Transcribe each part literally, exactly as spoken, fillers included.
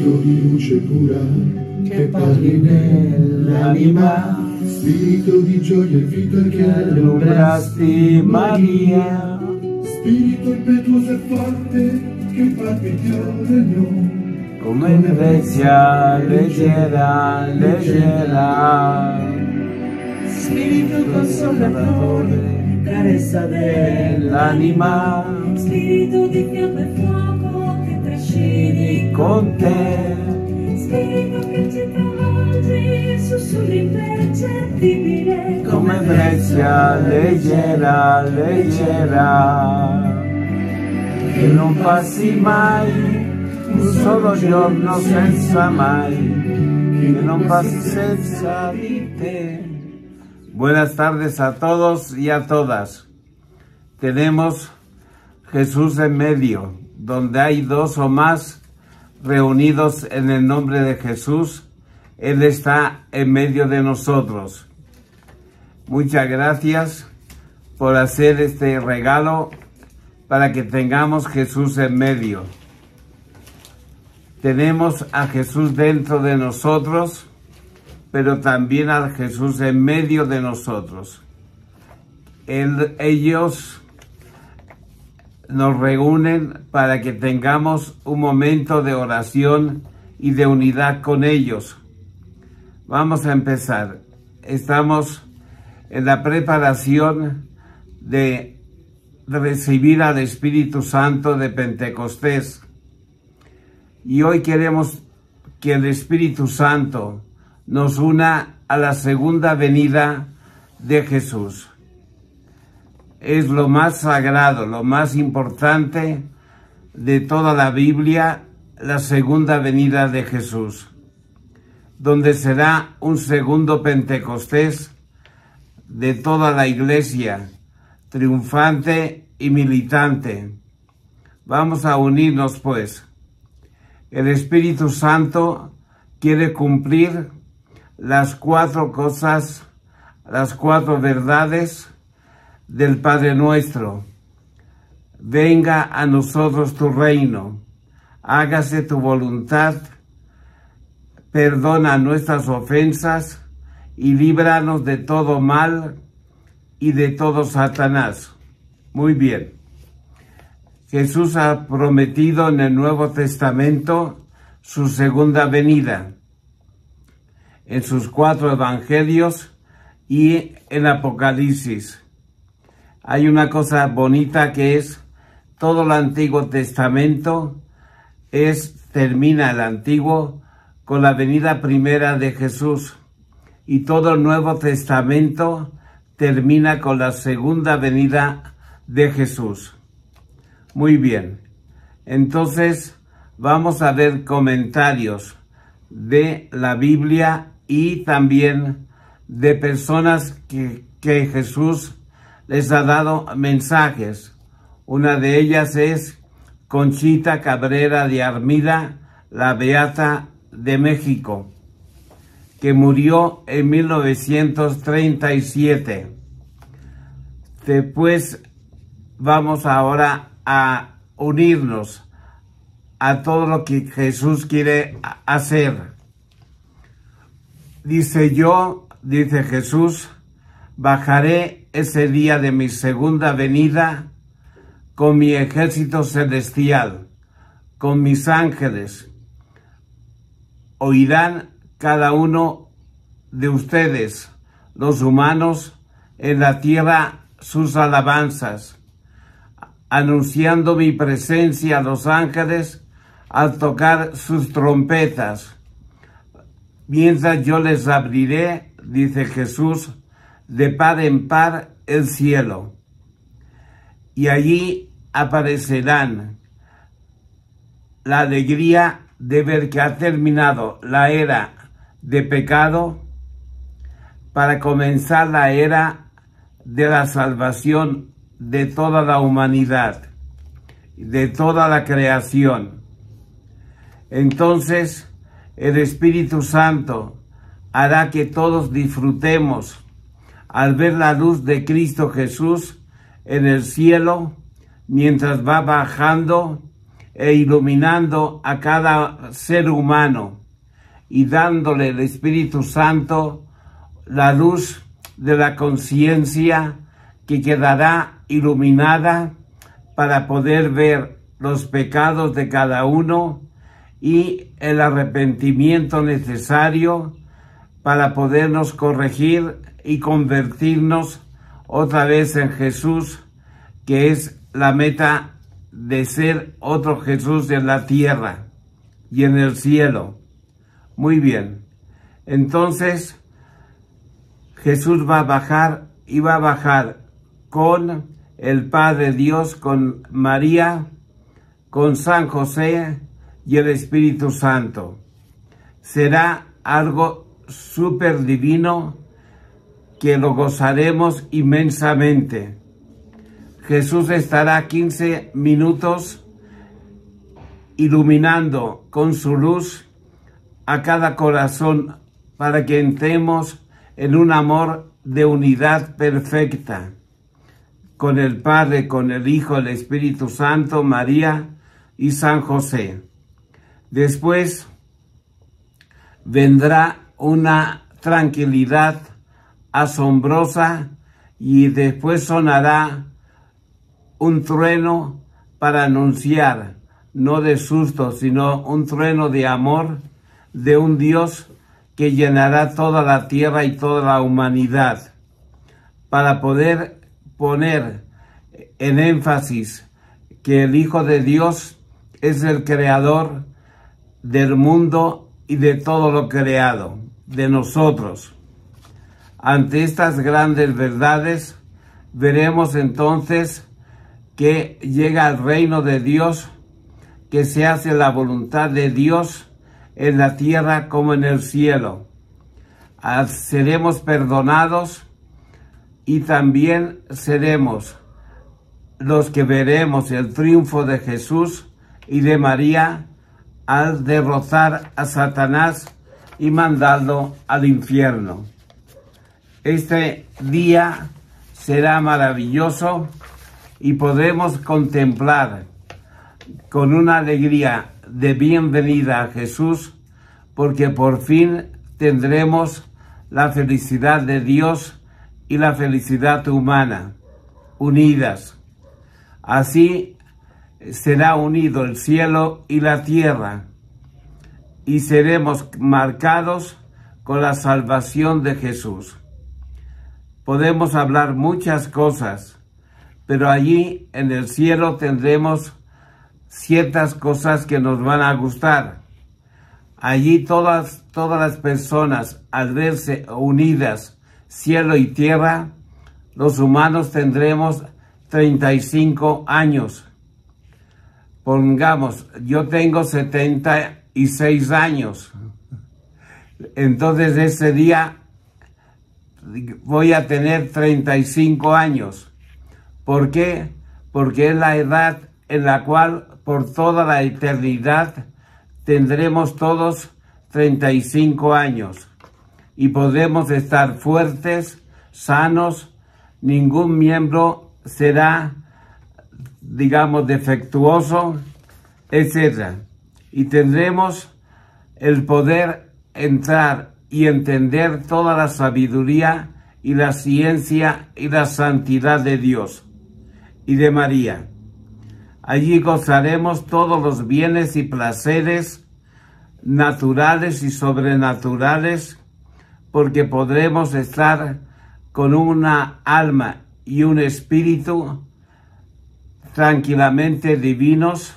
Spirito di luce pura, che parli nell'anima, spirito di gioia e vita che allumbratti Maria, spirito impetuoso e forte che palpiti al regno, come Venezia leggera, leggera. Spirito consolatore, carezza dell'anima, Spirito di fiamma e fuoco che trascini con te. Spirito che ci travolgi, sussurri impercettibile Come Venezia leggera, leggera. Che non passi mai un solo giorno senza mai, que no pase senza di te. Buenas tardes a todos y a todas. Tenemos Jesús en medio, donde hay dos o más reunidos en el nombre de Jesús. Él está en medio de nosotros. Muchas gracias por hacer este regalo para que tengamos Jesús en medio. Tenemos a Jesús dentro de nosotros, pero también a Jesús en medio de nosotros. Él, ellos nos reúnen para que tengamos un momento de oración y de unidad con ellos. Vamos a empezar. Estamos en la preparación de recibir al Espíritu Santo de Pentecostés. Y hoy queremos que el Espíritu Santo nos una a la segunda venida de Jesús. Es lo más sagrado, lo más importante de toda la Biblia, la segunda venida de Jesús, donde será un segundo Pentecostés de toda la iglesia, triunfante y militante. Vamos a unirnos, pues. El Espíritu Santo quiere cumplir las cuatro cosas, las cuatro verdades del Padre Nuestro. Venga a nosotros tu reino, hágase tu voluntad, perdona nuestras ofensas y líbranos de todo mal y de todo Satanás. Muy bien. Jesús ha prometido en el Nuevo Testamento su segunda venida, en sus cuatro evangelios y en Apocalipsis. Hay una cosa bonita que es, todo el Antiguo Testamento es, termina el Antiguo con la venida primera de Jesús, y todo el Nuevo Testamento termina con la segunda venida de Jesús. Muy bien, entonces vamos a ver comentarios de la Biblia y también de personas que, que Jesús les ha dado mensajes. Una de ellas es Conchita Cabrera de Armida, la Beata de México, que murió en mil novecientos treinta y siete. Después vamos ahora a unirnos a todo lo que Jesús quiere hacer. Dice yo, dice Jesús, bajaré ese día de mi segunda venida con mi ejército celestial, con mis ángeles. Oirán cada uno de ustedes, los humanos, en la tierra sus alabanzas, anunciando mi presencia a los ángeles al tocar sus trompetas. Mientras yo les abriré, dice Jesús, de par en par el cielo. Y allí aparecerán la alegría de ver que ha terminado la era de pecado para comenzar la era de la salvación de toda la humanidad, de toda la creación. Entonces, el Espíritu Santo hará que todos disfrutemos al ver la luz de Cristo Jesús en el cielo, mientras va bajando e iluminando a cada ser humano y dándole el Espíritu Santo la luz de la conciencia que quedará iluminada para poder ver los pecados de cada uno y el arrepentimiento necesario para podernos corregir y convertirnos otra vez en Jesús, que es la meta de ser otro Jesús en la tierra y en el cielo. Muy bien. Entonces, Jesús va a bajar y va a bajar con el Padre Dios, con María, con San José y el Espíritu Santo. Será algo súper divino que lo gozaremos inmensamente. Jesús estará quince minutos iluminando con su luz a cada corazón para que entremos en un amor de unidad perfecta con el Padre, con el Hijo, el Espíritu Santo, María y San José. Después vendrá una tranquilidad asombrosa y después sonará un trueno para anunciar, no de susto, sino un trueno de amor de un Dios que llenará toda la tierra y toda la humanidad, para poder poner en énfasis que el Hijo de Dios es el creador del mundo y de todo lo creado, de nosotros. Ante estas grandes verdades, veremos entonces que llega el reino de Dios, que se hace la voluntad de Dios en la tierra como en el cielo. Seremos perdonados y también seremos los que veremos el triunfo de Jesús y de María al derrotar a Satanás y mandarlo al infierno. Este día será maravilloso y podremos contemplar con una alegría de bienvenida a Jesús, porque por fin tendremos la felicidad de Dios y la felicidad humana unidas. Así será unido el cielo y la tierra y seremos marcados con la salvación de Jesús. Podemos hablar muchas cosas, pero allí en el cielo tendremos ciertas cosas que nos van a gustar. Allí todas, todas las personas, al verse unidas, cielo y tierra, los humanos tendremos treinta y cinco años. Pongamos, yo tengo setenta y seis años. Entonces ese día voy a tener treinta y cinco años. ¿Por qué? Porque es la edad en la cual por toda la eternidad tendremos todos treinta y cinco años y podremos estar fuertes, sanos, ningún miembro será, digamos, defectuoso, etcétera. Y tendremos el poder entrar y entender toda la sabiduría y la ciencia y la santidad de Dios y de María. Allí gozaremos todos los bienes y placeres naturales y sobrenaturales, porque podremos estar con una alma y un espíritu tranquilamente divinos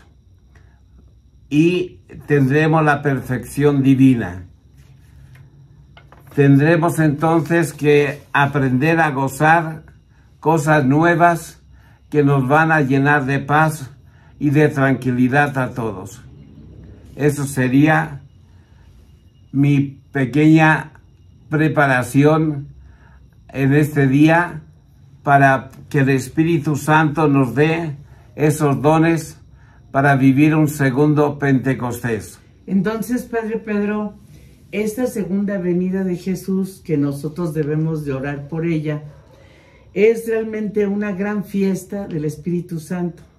y tendremos la perfección divina. Tendremos entonces que aprender a gozar cosas nuevas que nos van a llenar de paz y de tranquilidad a todos. Eso sería mi pequeña preparación en este día para que el Espíritu Santo nos dé esos dones para vivir un segundo Pentecostés. Entonces, Padre Pedro, esta segunda venida de Jesús, que nosotros debemos de orar por ella, es realmente una gran fiesta del Espíritu Santo,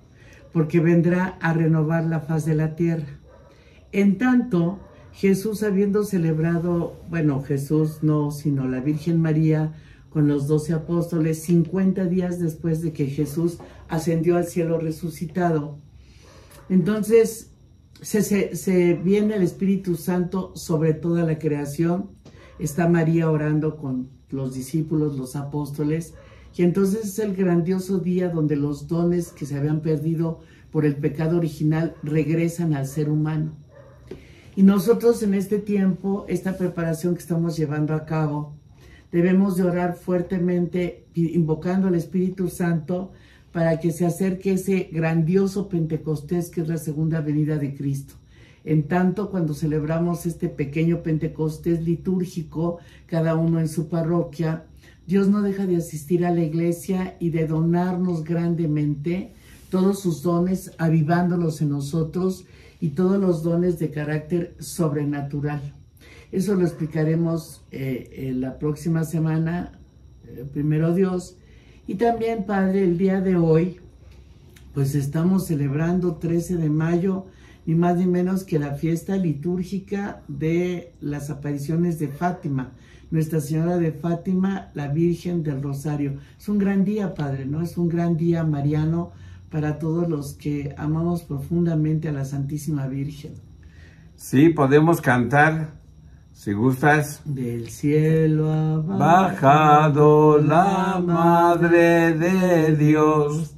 porque vendrá a renovar la faz de la tierra. En tanto, Jesús habiendo celebrado, bueno, Jesús no, sino la Virgen María con los doce apóstoles, cincuenta días después de que Jesús ascendió al cielo resucitado. Entonces, se, se, se viene el Espíritu Santo sobre toda la creación. Está María orando con los discípulos, los apóstoles, y entonces es el grandioso día donde los dones que se habían perdido por el pecado original regresan al ser humano. Y nosotros en este tiempo, esta preparación que estamos llevando a cabo, debemos de orar fuertemente, invocando al Espíritu Santo para que se acerque ese grandioso Pentecostés que es la segunda venida de Cristo. En tanto, cuando celebramos este pequeño Pentecostés litúrgico, cada uno en su parroquia, Dios no deja de asistir a la iglesia y de donarnos grandemente todos sus dones, avivándolos en nosotros y todos los dones de carácter sobrenatural. Eso lo explicaremos eh, en la próxima semana, eh, primero Dios. Y también, Padre, el día de hoy, pues estamos celebrando trece de mayo, ni más ni menos que la fiesta litúrgica de las apariciones de Fátima, Nuestra Señora de Fátima, la Virgen del Rosario. Es un gran día, Padre, ¿no? Es un gran día mariano para todos los que amamos profundamente a la Santísima Virgen. Sí, podemos cantar, si gustas. Del cielo ha Bajado la Madre de Dios,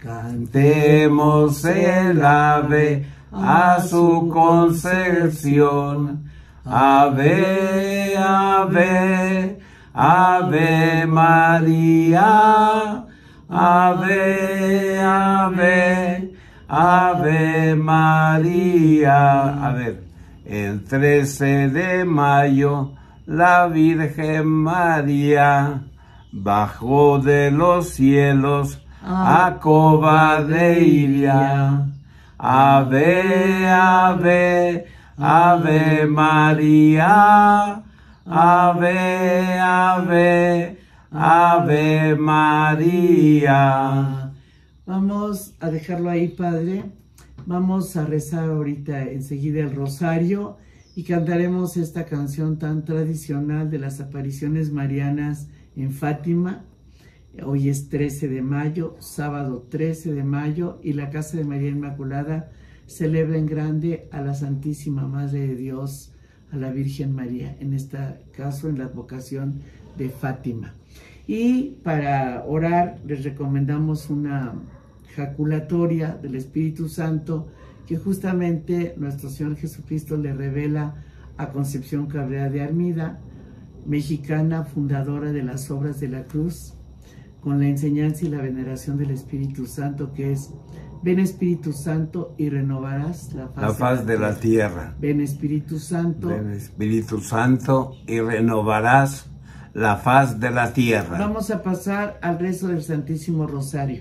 cantemos el ave a su concepción. Ave, ave, ave María, ave, ave, ave María. A ver, el trece de mayo, la Virgen María bajó de los cielos a Cova de Iria. Ave, ave, ave María, ave, ave, ave María. Vamos a dejarlo ahí, Padre. Vamos a rezar ahorita enseguida el rosario y cantaremos esta canción tan tradicional de las apariciones marianas en Fátima. Hoy es trece de mayo, sábado trece de mayo, y la Casa de María Inmaculada celebra en grande a la Santísima Madre de Dios, a la Virgen María, en este caso en la advocación de Fátima. Y para orar les recomendamos una jaculatoria del Espíritu Santo que justamente nuestro Señor Jesucristo le revela a Concepción Cabrera de Armida, mexicana fundadora de las Obras de la Cruz, con la enseñanza y la veneración del Espíritu Santo, que es: ven Espíritu Santo y renovarás la faz, la faz de, la, de la tierra. Ven Espíritu Santo. Ven Espíritu Santo y renovarás la faz de la tierra. Vamos a pasar al rezo del Santísimo Rosario.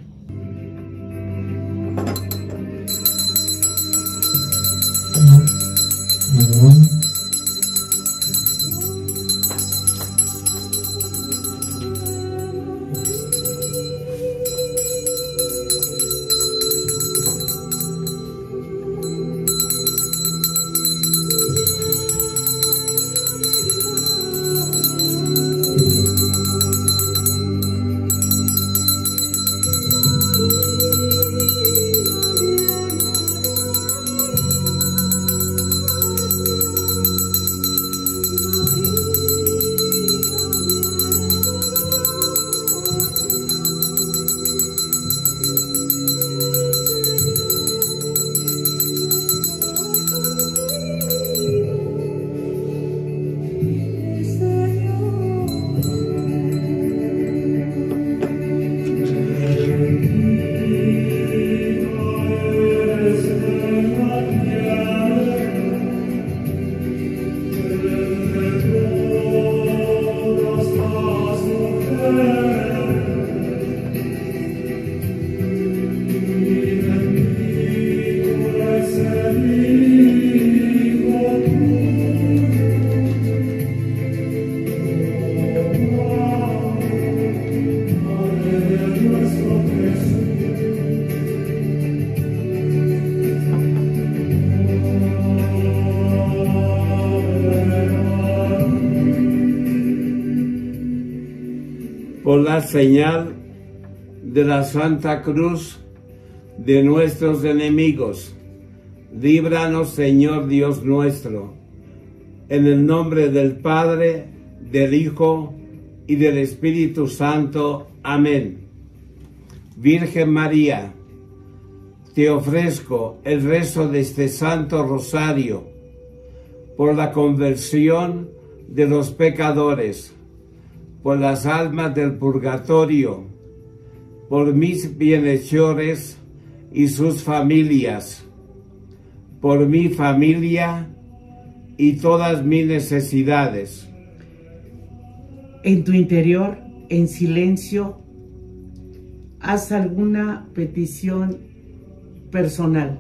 por la señal de la Santa Cruz de nuestros enemigos. Líbranos, Señor Dios nuestro, en el nombre del Padre, del Hijo y del Espíritu Santo. Amén. Virgen María, te ofrezco el rezo de este Santo Rosario por la conversión de los pecadores, por las almas del purgatorio, por mis bienhechores y sus familias, por mi familia y todas mis necesidades. En tu interior, en silencio, haz alguna petición personal.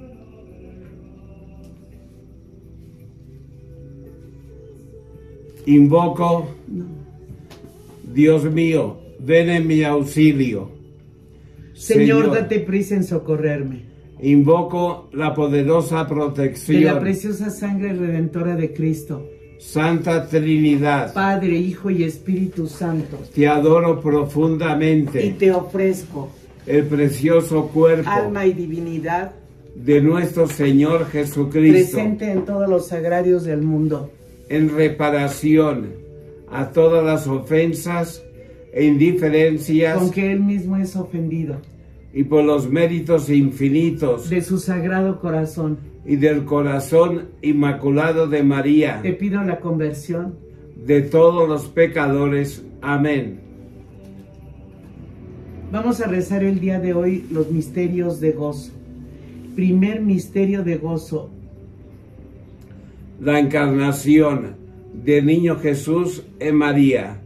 Invoco, No. Dios mío, ven en mi auxilio. Señor, Señor, date prisa en socorrerme. invoco la poderosa De protección. la preciosa sangre redentora de Cristo, Santa Trinidad, Padre, Hijo y Espíritu Santo, te adoro y profundamente. te ofrezco El precioso cuerpo alma y divinidad de nuestro Señor Jesucristo, presente en todos los sagrarios del mundo, en reparación a todas las ofensas e indiferencias con que Él mismo es ofendido, y por los méritos infinitos de su sagrado corazón. y del corazón inmaculado de María, Te pido la conversión de todos los pecadores. Amén. Vamos a rezar el día de hoy los misterios de gozo. Primer misterio de gozo, La encarnación del niño Jesús en María.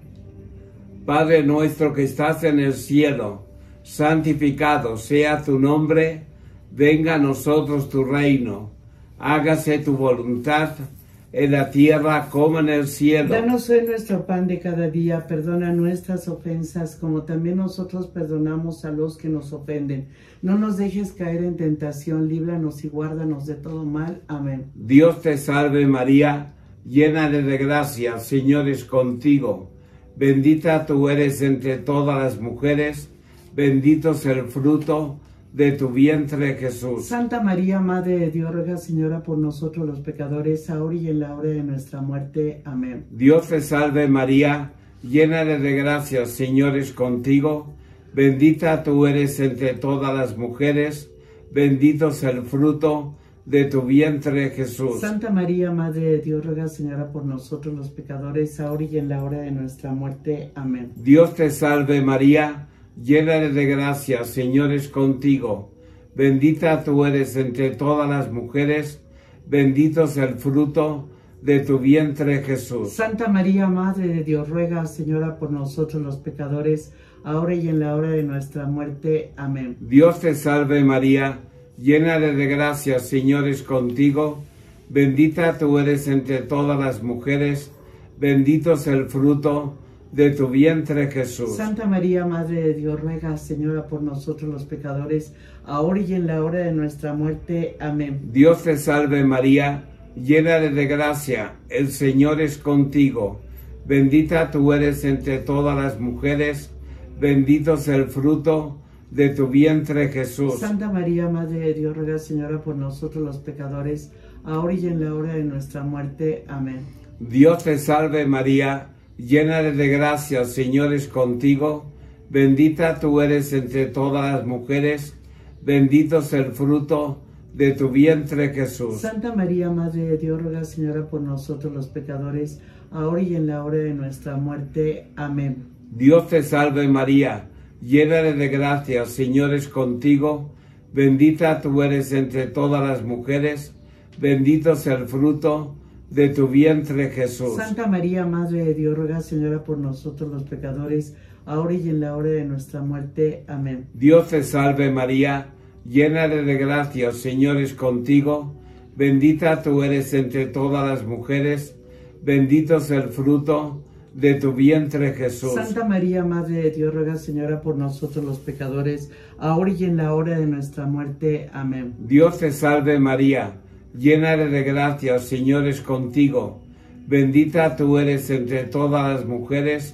Padre nuestro que estás en el cielo, santificado sea tu nombre, venga a nosotros tu reino, hágase tu voluntad en la tierra como en el cielo. danos hoy nuestro pan de cada día, perdona nuestras ofensas como también nosotros perdonamos a los que nos ofenden. No nos dejes caer en tentación, líbranos y guárdanos de todo mal. Amén. Dios te salve María, llena de gracia, Señor es contigo. Bendita tú eres entre todas las mujeres, bendito es el fruto de tu vientre Jesús. Santa María, Madre de Dios, ruega, Señora, por nosotros los pecadores, ahora y en la hora de nuestra muerte. Amén. Dios te salve María, llena de gracia, Señor es contigo. Bendita tú eres entre todas las mujeres, bendito es el fruto de tu vientre Jesús. Santa María, Madre de Dios, ruega, Señora, por nosotros los pecadores, ahora y en la hora de nuestra muerte. Amén. Dios te salve María, llena de gracia, Señor es contigo. Bendita tú eres entre todas las mujeres, bendito es el fruto de tu vientre Jesús. Santa María, Madre de Dios, ruega, Señora, por nosotros los pecadores, ahora y en la hora de nuestra muerte. Amén. Dios te salve María, llena de gracia, Señor es contigo. Bendita tú eres entre todas las mujeres, bendito es el fruto de tu vientre Jesús. Santa María, Madre de Dios, ruega, Señora, por nosotros los pecadores, ahora y en la hora de nuestra muerte. Amén. Dios te salve María, llena de gracia, el Señor es contigo. Bendita tú eres entre todas las mujeres, bendito es el fruto de tu vientre Jesús. Santa María, Madre de Dios, ruega, Señora, por nosotros los pecadores, ahora y en la hora de nuestra muerte. Amén. Dios te salve María, llena de gracia, Señor es contigo. Bendita tú eres entre todas las mujeres, bendito es el fruto de tu vientre Jesús. Santa María, Madre de Dios, ruega, Señora, por nosotros los pecadores, ahora y en la hora de nuestra muerte. Amén. Dios te salve María, llena de gracia, Señor es contigo. Bendita tú eres entre todas las mujeres, bendito es el fruto de tu vientre Jesús. Santa María, Madre de Dios, ruega, Señora, por nosotros los pecadores, ahora y en la hora de nuestra muerte. Amén. Dios te salve María, llena de gracia, Señor es contigo. Bendita tú eres entre todas las mujeres, bendito es el fruto de tu vientre Jesús. Santa María, Madre de Dios, ruega, Señora, por nosotros los pecadores, ahora y en la hora de nuestra muerte. Amén. Dios te salve María, llena de gracia, Señor es contigo. Bendita tú eres entre todas las mujeres,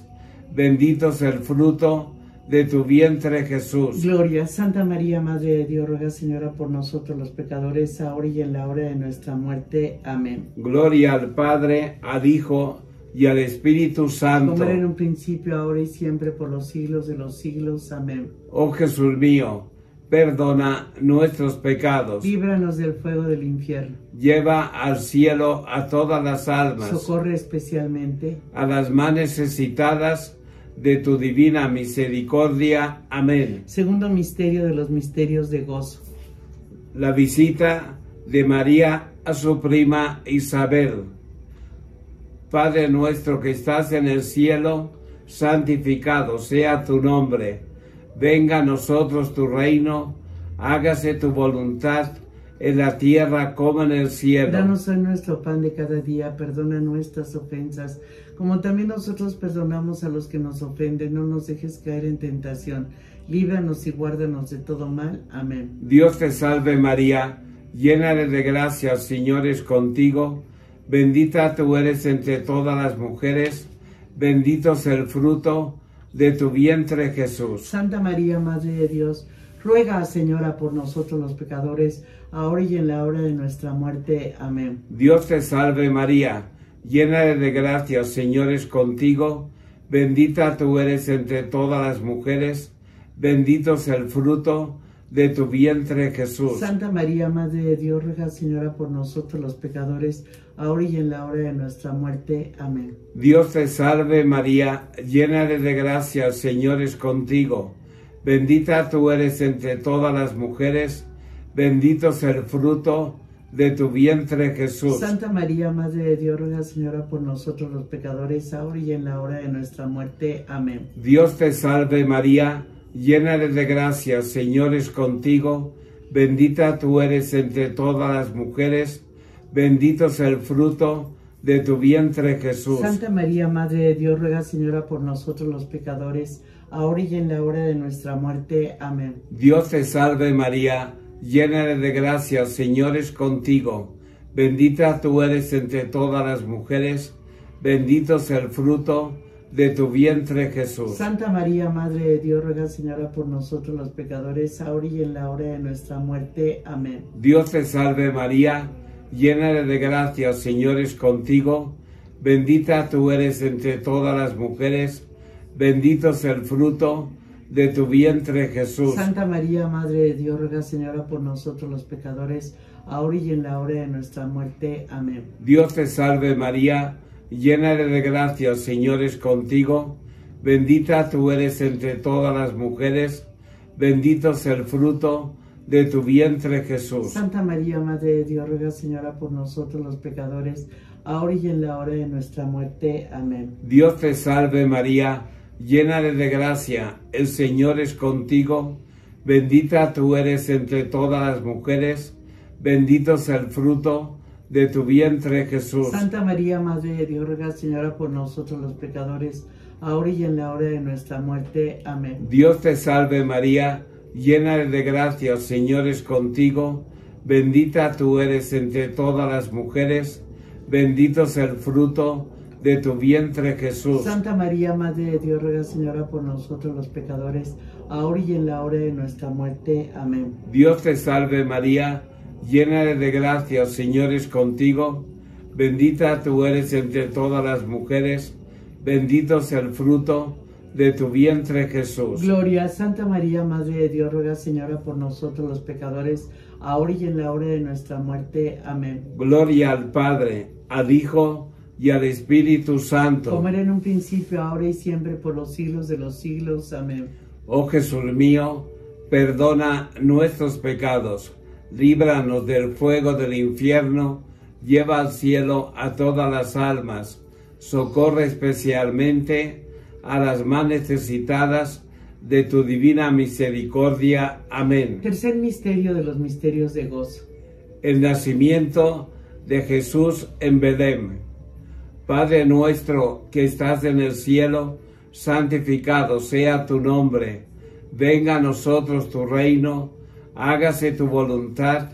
bendito es el fruto de tu vientre, Jesús. Gloria, Santa María, Madre de Dios, ruega, Señora, por nosotros los pecadores, ahora y en la hora de nuestra muerte. Amén. Gloria al Padre, al Hijo y al Espíritu Santo. Como era en un principio, ahora y siempre, por los siglos de los siglos. Amén. Oh Jesús mío, perdona nuestros pecados. Líbranos del fuego del infierno. Lleva al cielo a todas las almas. Socorre especialmente a las más necesitadas de tu divina misericordia. Amén. Segundo misterio de los misterios de gozo. La visita de María a su prima Isabel. Padre nuestro que estás en el cielo, santificado sea tu nombre. Venga a nosotros tu reino, hágase tu voluntad en la tierra como en el cielo. Danos hoy nuestro pan de cada día, perdona nuestras ofensas, como también nosotros perdonamos a los que nos ofenden. No nos dejes caer en tentación, líbranos y guárdanos de todo mal. Amén. Dios te salve María, llena eres de gracia, el Señor es contigo. Bendita tú eres entre todas las mujeres, bendito es el fruto de tu vientre, Jesús. Santa María, Madre de Dios, ruega, Señora, por nosotros los pecadores, ahora y en la hora de nuestra muerte. Amén. Dios te salve María, llena eres de gracia, el Señor es contigo. Bendita tú eres entre todas las mujeres, bendito es el fruto de tu vientre, Jesús. Santa María, Madre de Dios, ruega, Señora, por nosotros los pecadores, ahora y en la hora de nuestra muerte. Amén. Dios te salve María, llena eres de gracia, el Señor es contigo. Bendita tú eres entre todas las mujeres, bendito es el fruto de tu vientre, Jesús. Santa María, Madre de Dios, ruega, Señora, por nosotros los pecadores, ahora y en la hora de nuestra muerte. Amén. Dios te salve María, llena eres de gracia, el Señor es contigo. Bendita tú eres entre todas las mujeres, bendito es el fruto de tu vientre, Jesús. Santa María, Madre de Dios, ruega, Señora, por nosotros los pecadores, ahora y en la hora de nuestra muerte. Amén. Dios te salve María, llena eres de gracia, el Señor es contigo. Bendita tú eres entre todas las mujeres, bendito es el fruto de tu vientre, Jesús. Santa María, Madre de Dios, ruega, Señora, por nosotros los pecadores, ahora y en la hora de nuestra muerte. Amén. Dios te salve María, llena eres de gracia, el Señor es contigo. Bendita tú eres entre todas las mujeres, bendito es el fruto de tu vientre, Jesús. Santa María, Madre de Dios, ruega, Señora, por nosotros los pecadores, ahora y en la hora de nuestra muerte. Amén. Dios te salve María, llena eres de gracia, el Señor es contigo. Bendita tú eres entre todas las mujeres, bendito es el fruto de tu vientre, Jesús. Santa María, Madre de Dios, ruega, Señora, por nosotros los pecadores, ahora y en la hora de nuestra muerte. Amén. Dios te salve María, llena eres de gracia, el Señor es contigo. Bendita tú eres entre todas las mujeres, bendito es el fruto de tu vientre, Jesús. Santa María, Madre de Dios, ruega, Señora, por nosotros los pecadores, ahora y en la hora de nuestra muerte. Amén. Dios te salve María, llena eres de gracia, el Señor es contigo. Bendita tú eres entre todas las mujeres, bendito es el fruto de tu vientre, Jesús. Santa María, Madre de Dios, ruega, Señora, por nosotros los pecadores, ahora y en la hora de nuestra muerte. Amén. Dios te salve María, llena eres de gracia, el Señor es contigo. Bendita tú eres entre todas las mujeres, bendito es el fruto de tu vientre, Jesús. Gloria, Santa María, Madre de Dios, ruega, Señora, por nosotros los pecadores, ahora y en la hora de nuestra muerte. Amén. Gloria al Padre, al Hijo y al Espíritu Santo. Como era en un principio, ahora y siempre, por los siglos de los siglos. Amén. Oh Jesús mío, perdona nuestros pecados, líbranos del fuego del infierno, lleva al cielo a todas las almas, socorre especialmente a las más necesitadas de tu divina misericordia. Amén. Tercer misterio de los misterios de gozo. El nacimiento de Jesús en Belén. Padre nuestro que estás en el cielo, santificado sea tu nombre. Venga a nosotros tu reino, hágase tu voluntad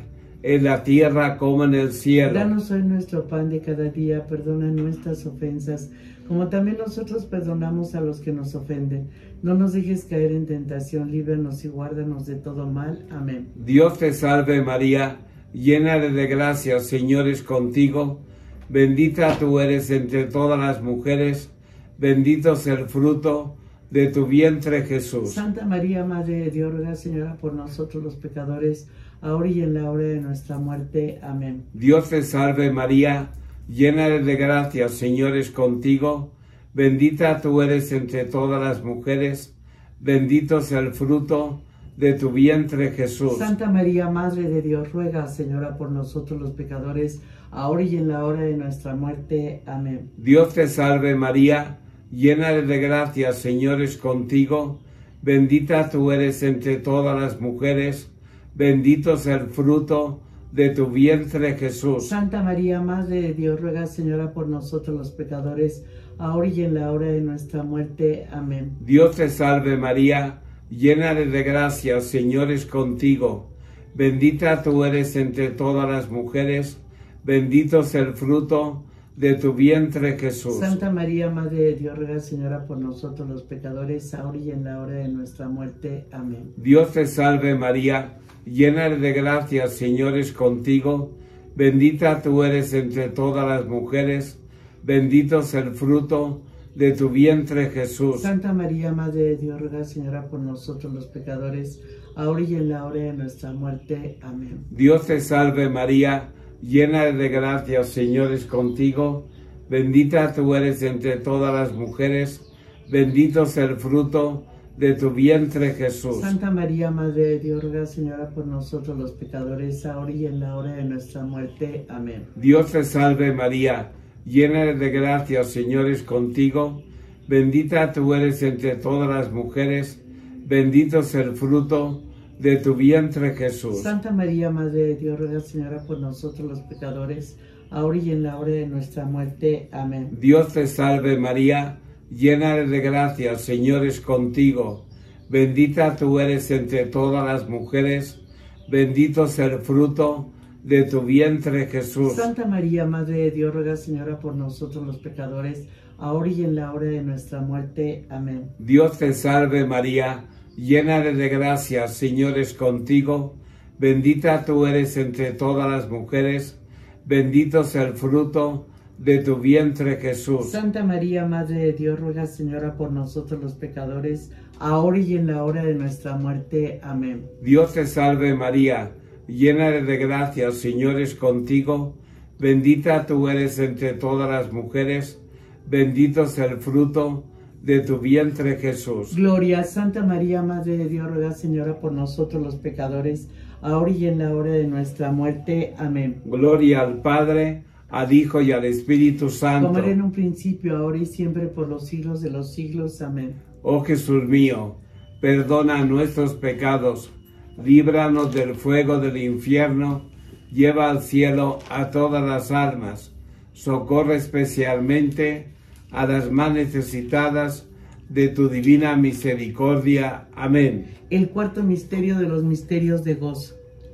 en la tierra como en el cielo. Danos hoy nuestro pan de cada día, perdona nuestras ofensas, como también nosotros perdonamos a los que nos ofenden. No nos dejes caer en tentación, líbranos y guárdanos de todo mal. Amén. Dios te salve María, llena eres de gracia, Señor es contigo. Bendita tú eres entre todas las mujeres, bendito es el fruto de tu vientre Jesús. Santa María, Madre de Dios, ruega, Señora, por nosotros los pecadores, ahora y en la hora de nuestra muerte. Amén. Dios te salve María, llena eres de gracia, Señor es contigo. Bendita tú eres entre todas las mujeres, bendito es el fruto de tu vientre Jesús. Santa María, Madre de Dios, ruega, Señora, por nosotros los pecadores, ahora y en la hora de nuestra muerte. Amén. Dios te salve María, llena eres de gracia, Señor es contigo. Bendita tú eres entre todas las mujeres, bendito es el fruto de tu vientre Jesús. Santa María, Madre de Dios, ruega, Señora, por nosotros los pecadores, ahora y en la hora de nuestra muerte. Amén. Dios te salve María, llena eres de gracia, Señor es contigo. Bendita tú eres entre todas las mujeres, bendito es el fruto de tu vientre Jesús. Santa María, Madre de Dios, ruega, Señora, por nosotros los pecadores, ahora y en la hora de nuestra muerte. Amén. Dios te salve María, llena eres de gracia, Señor es contigo. Bendita tú eres entre todas las mujeres, bendito es el fruto de tu vientre Jesús. Santa María, Madre de Dios, ruega, Señora, por nosotros los pecadores, ahora y en la hora de nuestra muerte. Amén. Dios te salve María, llena eres de gracia, Señor es contigo. Bendita tú eres entre todas las mujeres, bendito es el fruto de tu vientre Jesús. Santa María, Madre de Dios, ruega, Señora, por nosotros los pecadores, ahora y en la hora de nuestra muerte. Amén. Dios te salve María, llena eres de gracia, Señor es contigo. Bendita tú eres entre todas las mujeres, bendito es el fruto de tu vientre Jesús. Santa María, Madre de Dios, ruega, Señora, por nosotros los pecadores, ahora y en la hora de nuestra muerte. Amén. Dios te salve María, llena eres de gracia, Señor es contigo. Bendita tú eres entre todas las mujeres, bendito es el fruto de tu vientre Jesús. Santa María, Madre de Dios, ruega, Señora, por nosotros los pecadores, ahora y en la hora de nuestra muerte. Amén. Dios te salve María, llena eres de gracia, Señor es contigo. Bendita tú eres entre todas las mujeres, bendito es el fruto de tu vientre Jesús. Santa María, Madre de Dios, ruega, Señora, por nosotros los pecadores, ahora y en la hora de nuestra muerte. Amén. Dios te salve María, llena eres de gracia, Señor es contigo. Bendita tú eres entre todas las mujeres, bendito es el fruto de tu vientre Jesús. Gloria. Santa María, Madre de Dios, ruega, Señora, por nosotros los pecadores, ahora y en la hora de nuestra muerte. Amén. Gloria al Padre, al Hijo y al Espíritu Santo. Como era en un principio, ahora y siempre, por los siglos de los siglos. Amén. Oh Jesús mío, perdona nuestros pecados, líbranos del fuego del infierno, lleva al cielo a todas las almas, socorre especialmente a las más necesitadas de tu divina misericordia. Amén. El cuarto misterio de los misterios de gozo.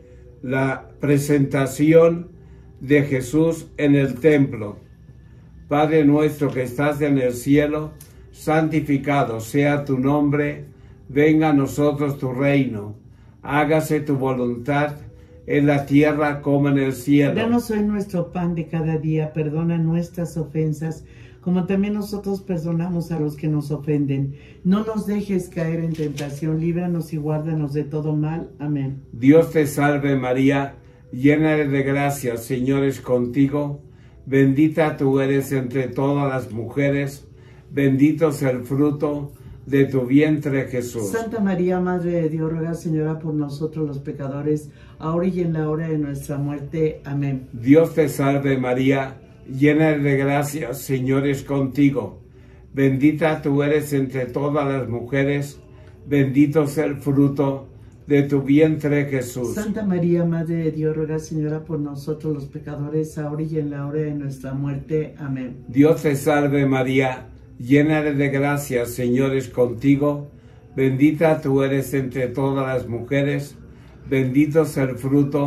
La presentación de Jesús en el templo. Padre nuestro que estás en el cielo, santificado sea tu nombre, venga a nosotros tu reino, hágase tu voluntad en la tierra como en el cielo. Danos hoy nuestro pan de cada día, perdona nuestras ofensas, como también nosotros perdonamos a los que nos ofenden. No nos dejes caer en tentación, líbranos y guárdanos de todo mal. Amén. Dios te salve María, llena eres de gracia, Señor es contigo. Bendita tú eres entre todas las mujeres, bendito es el fruto de tu vientre Jesús. Santa María, Madre de Dios, ruega, Señora, por nosotros los pecadores, ahora y en la hora de nuestra muerte. Amén. Dios te salve María, llena eres de gracia, Señor es contigo. Bendita tú eres entre todas las mujeres, bendito es el fruto de tu vientre Jesús. Santa María, Madre de Dios, ruega, Señora, por nosotros los pecadores, ahora y en la hora de nuestra muerte. Amén. Dios te salve María, llena eres de gracia, Señor es contigo. Bendita tú eres entre todas las mujeres, bendito es el fruto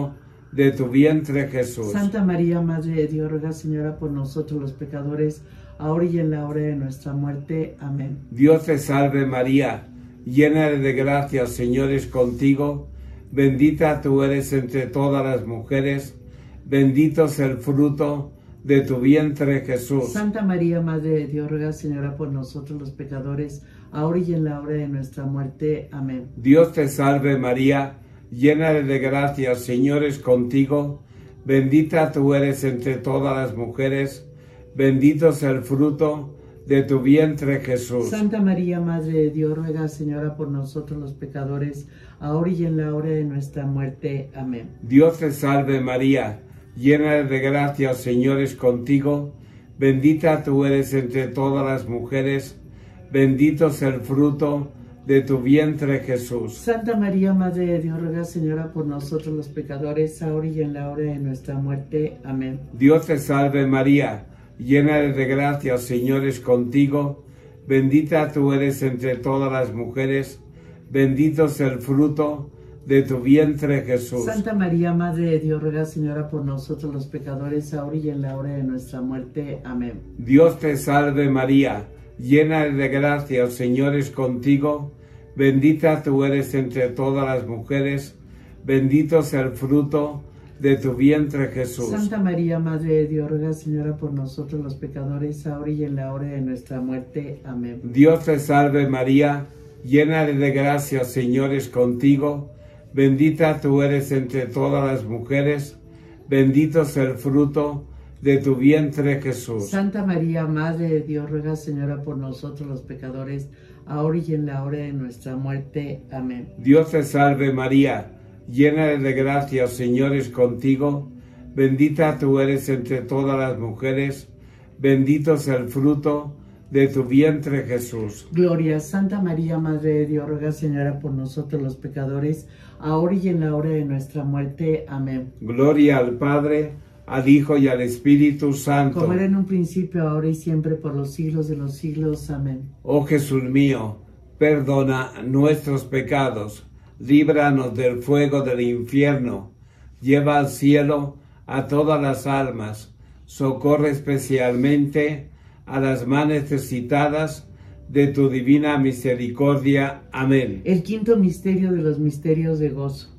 de tu vientre Jesús. Santa María, Madre de Dios, ruega, Señora, por nosotros los pecadores, ahora y en la hora de nuestra muerte. Amén. Dios te salve María, llena de gracia, el Señor es contigo, bendita tú eres entre todas las mujeres, bendito es el fruto de tu vientre Jesús. Santa María, Madre de Dios, ruega, Señora, por nosotros los pecadores, ahora y en la hora de nuestra muerte. Amén. Dios te salve María, llena de gracia, el Señor es contigo, bendita tú eres entre todas las mujeres, bendito es el fruto de tu vientre Jesús. Santa María, Madre de Dios, ruega, Señora, por nosotros los pecadores, ahora y en la hora de nuestra muerte. Amén. Dios te salve María, llena de gracia, el Señor es contigo, bendita tú eres entre todas las mujeres, bendito es el fruto de tu vientre Jesús. Santa María, Madre de Dios, ruega, Señora, por nosotros los pecadores, ahora y en la hora de nuestra muerte. Amén. Dios te salve María, llena de gracia, el Señor es contigo, bendita tú eres entre todas las mujeres, bendito es el fruto de tu vientre Jesús. Santa María, Madre de Dios, ruega, Señora, por nosotros los pecadores, ahora y en la hora de nuestra muerte. Amén. Dios te salve María, llena de gracia, el Señor es contigo, bendita tú eres entre todas las mujeres, bendito es el fruto de tu vientre Jesús. Santa María, Madre de Dios, ruega, Señora, por nosotros los pecadores, ahora y en la hora de nuestra muerte. Amén. Dios te salve María, llena de gracia, el Señor es contigo, bendita tú eres entre todas las mujeres, bendito es el fruto de tu vientre Jesús. Santa María, Madre de Dios, ruega, Señora, por nosotros los pecadores, ahora y en la hora de nuestra muerte. Amén. Dios te salve María, llena de gracia, el Señor es contigo, bendita tú eres entre todas las mujeres, bendito es el fruto de tu vientre Jesús. Gloria. Santa María, Madre de Dios, ruega, Señora, por nosotros los pecadores, ahora y en la hora de nuestra muerte. Amén. Gloria al Padre, al Hijo y al Espíritu Santo. Como era en un principio, ahora y siempre, por los siglos de los siglos. Amén. Oh Jesús mío, perdona nuestros pecados, líbranos del fuego del infierno, lleva al cielo a todas las almas, socorre especialmente a las más necesitadas de tu divina misericordia. Amén. El quinto misterio de los misterios de gozo.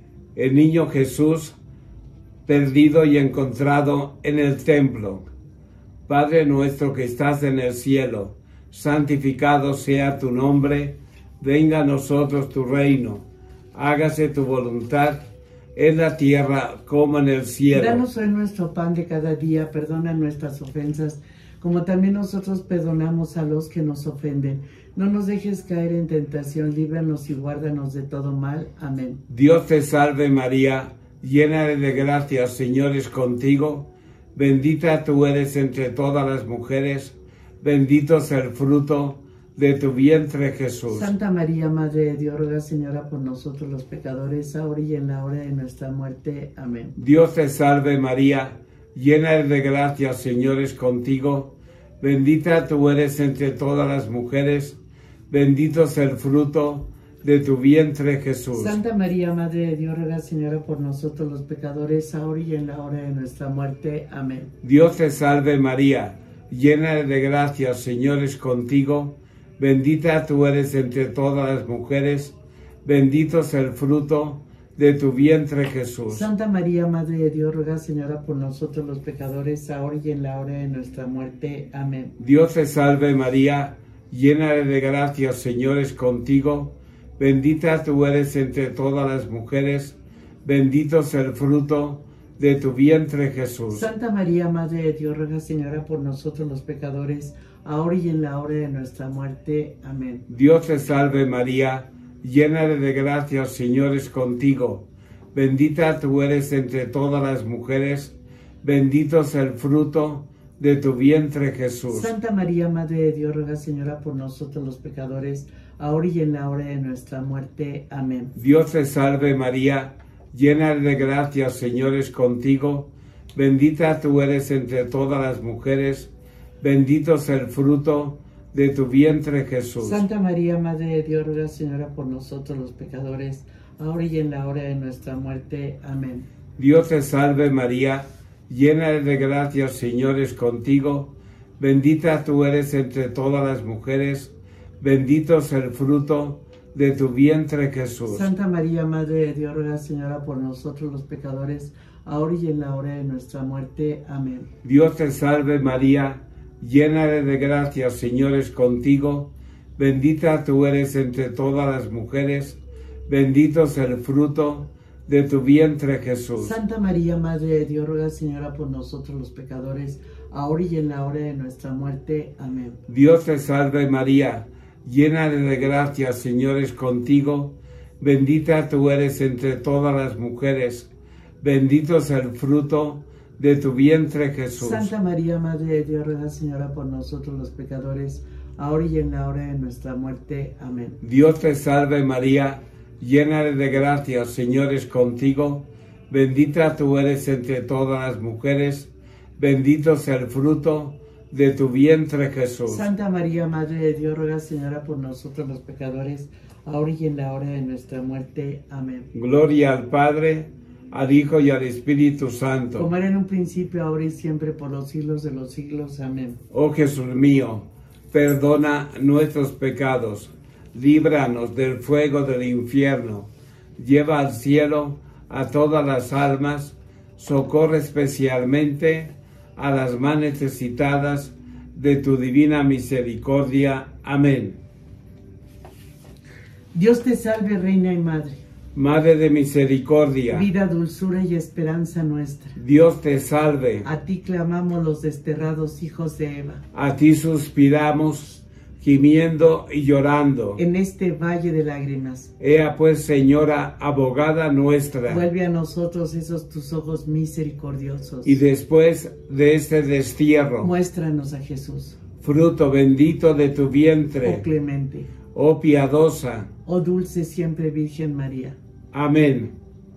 El niño Jesús, perdido y encontrado en el templo. Padre nuestro que estás en el cielo, santificado sea tu nombre, venga a nosotros tu reino, hágase tu voluntad en la tierra como en el cielo. Danos hoy nuestro pan de cada día, perdona nuestras ofensas, como también nosotros perdonamos a los que nos ofenden. No nos dejes caer en tentación, líbranos y guárdanos de todo mal. Amén. Dios te salve María, llena de gracia, el Señor es contigo, bendita tú eres entre todas las mujeres, bendito es el fruto de tu vientre Jesús. Santa María, Madre de Dios, ruega, Señora, por nosotros los pecadores, ahora y en la hora de nuestra muerte. Amén. Dios te salve María, llena de gracia, el Señor es contigo, bendita tú eres entre todas las mujeres, bendito es el fruto de tu vientre Jesús. Santa María, Madre de Dios, ruega, Señora, por nosotros los pecadores, ahora y en la hora de nuestra muerte. Amén. Dios te salve María, llena de gracia, el Señor es contigo, bendita tú eres entre todas las mujeres, bendito es el fruto de tu vientre Jesús. Santa María, Madre de Dios, ruega, Señora, por nosotros los pecadores, ahora y en la hora de nuestra muerte. Amén. Dios te salve María, llena de gracia, el Señor es contigo, bendita tú eres entre todas las mujeres, bendito es el fruto de tu vientre Jesús. Santa María, Madre de Dios, ruega, Señora, por nosotros los pecadores, ahora y en la hora de nuestra muerte. Amén. Dios te salve María, llena de gracia, el Señor es contigo, bendita tú eres entre todas las mujeres, bendito es el fruto de tu vientre Jesús. Santa María, Madre de Dios, ruega, Señora, por nosotros los pecadores, ahora y en la hora de nuestra muerte. Amén. Dios te salve María, llena de gracia, el Señor es contigo, bendita tú eres entre todas las mujeres, bendito es el fruto de tu vientre Jesús. Santa María, Madre de Dios, ruega, Señora, por nosotros los pecadores, ahora y en la hora de nuestra muerte. Amén. Dios te salve María, llena eres de gracia, el Señor es contigo. Bendita tú eres entre todas las mujeres, bendito es el fruto de tu vientre Jesús. Santa María, Madre de Dios, ruega, Señora, por nosotros los pecadores, ahora y en la hora de nuestra muerte. Amén. Dios te salve María, llena eres de gracia, el Señor es contigo. Bendita tú eres entre todas las mujeres, bendito es el fruto de tu vientre Jesús. Santa María, Madre de Dios, ruega, Señora, por nosotros los pecadores, ahora y en la hora de nuestra muerte. Amén. Dios te salve María, llena eres de gracia, el Señor es contigo. Bendita tú eres entre todas las mujeres, bendito es el fruto de tu vientre Jesús. Santa María, Madre de Dios, ruega, Señora, por nosotros los pecadores, ahora y en la hora de nuestra muerte. Amén. Dios te salve María, llena eres de gracia, el Señor es contigo. Bendita tú eres entre todas las mujeres, bendito es el fruto de tu vientre Jesús. Santa María, Madre de Dios, ruega, Señora, por nosotros los pecadores, ahora y en la hora de nuestra muerte. Amén. Gloria al Padre, al Hijo y al Espíritu Santo. Como era en un principio, ahora y siempre, por los siglos de los siglos. Amén. Oh Jesús mío, perdona nuestros pecados, líbranos del fuego del infierno, lleva al cielo a todas las almas, socorre especialmente a las más necesitadas de tu divina misericordia. Amén. Dios te salve, Reina y Madre, Madre de misericordia, vida, dulzura y esperanza nuestra. Dios te salve. A ti clamamos los desterrados hijos de Eva. A ti suspiramos, gimiendo y llorando. En este valle de lágrimas, Ea pues, Señora, abogada nuestra. vuelve a nosotros esos tus ojos misericordiosos. Y después de este destierro, Muéstranos a Jesús, fruto bendito de tu vientre, oh clemente, oh piadosa. oh dulce siempre Virgen María. Amén.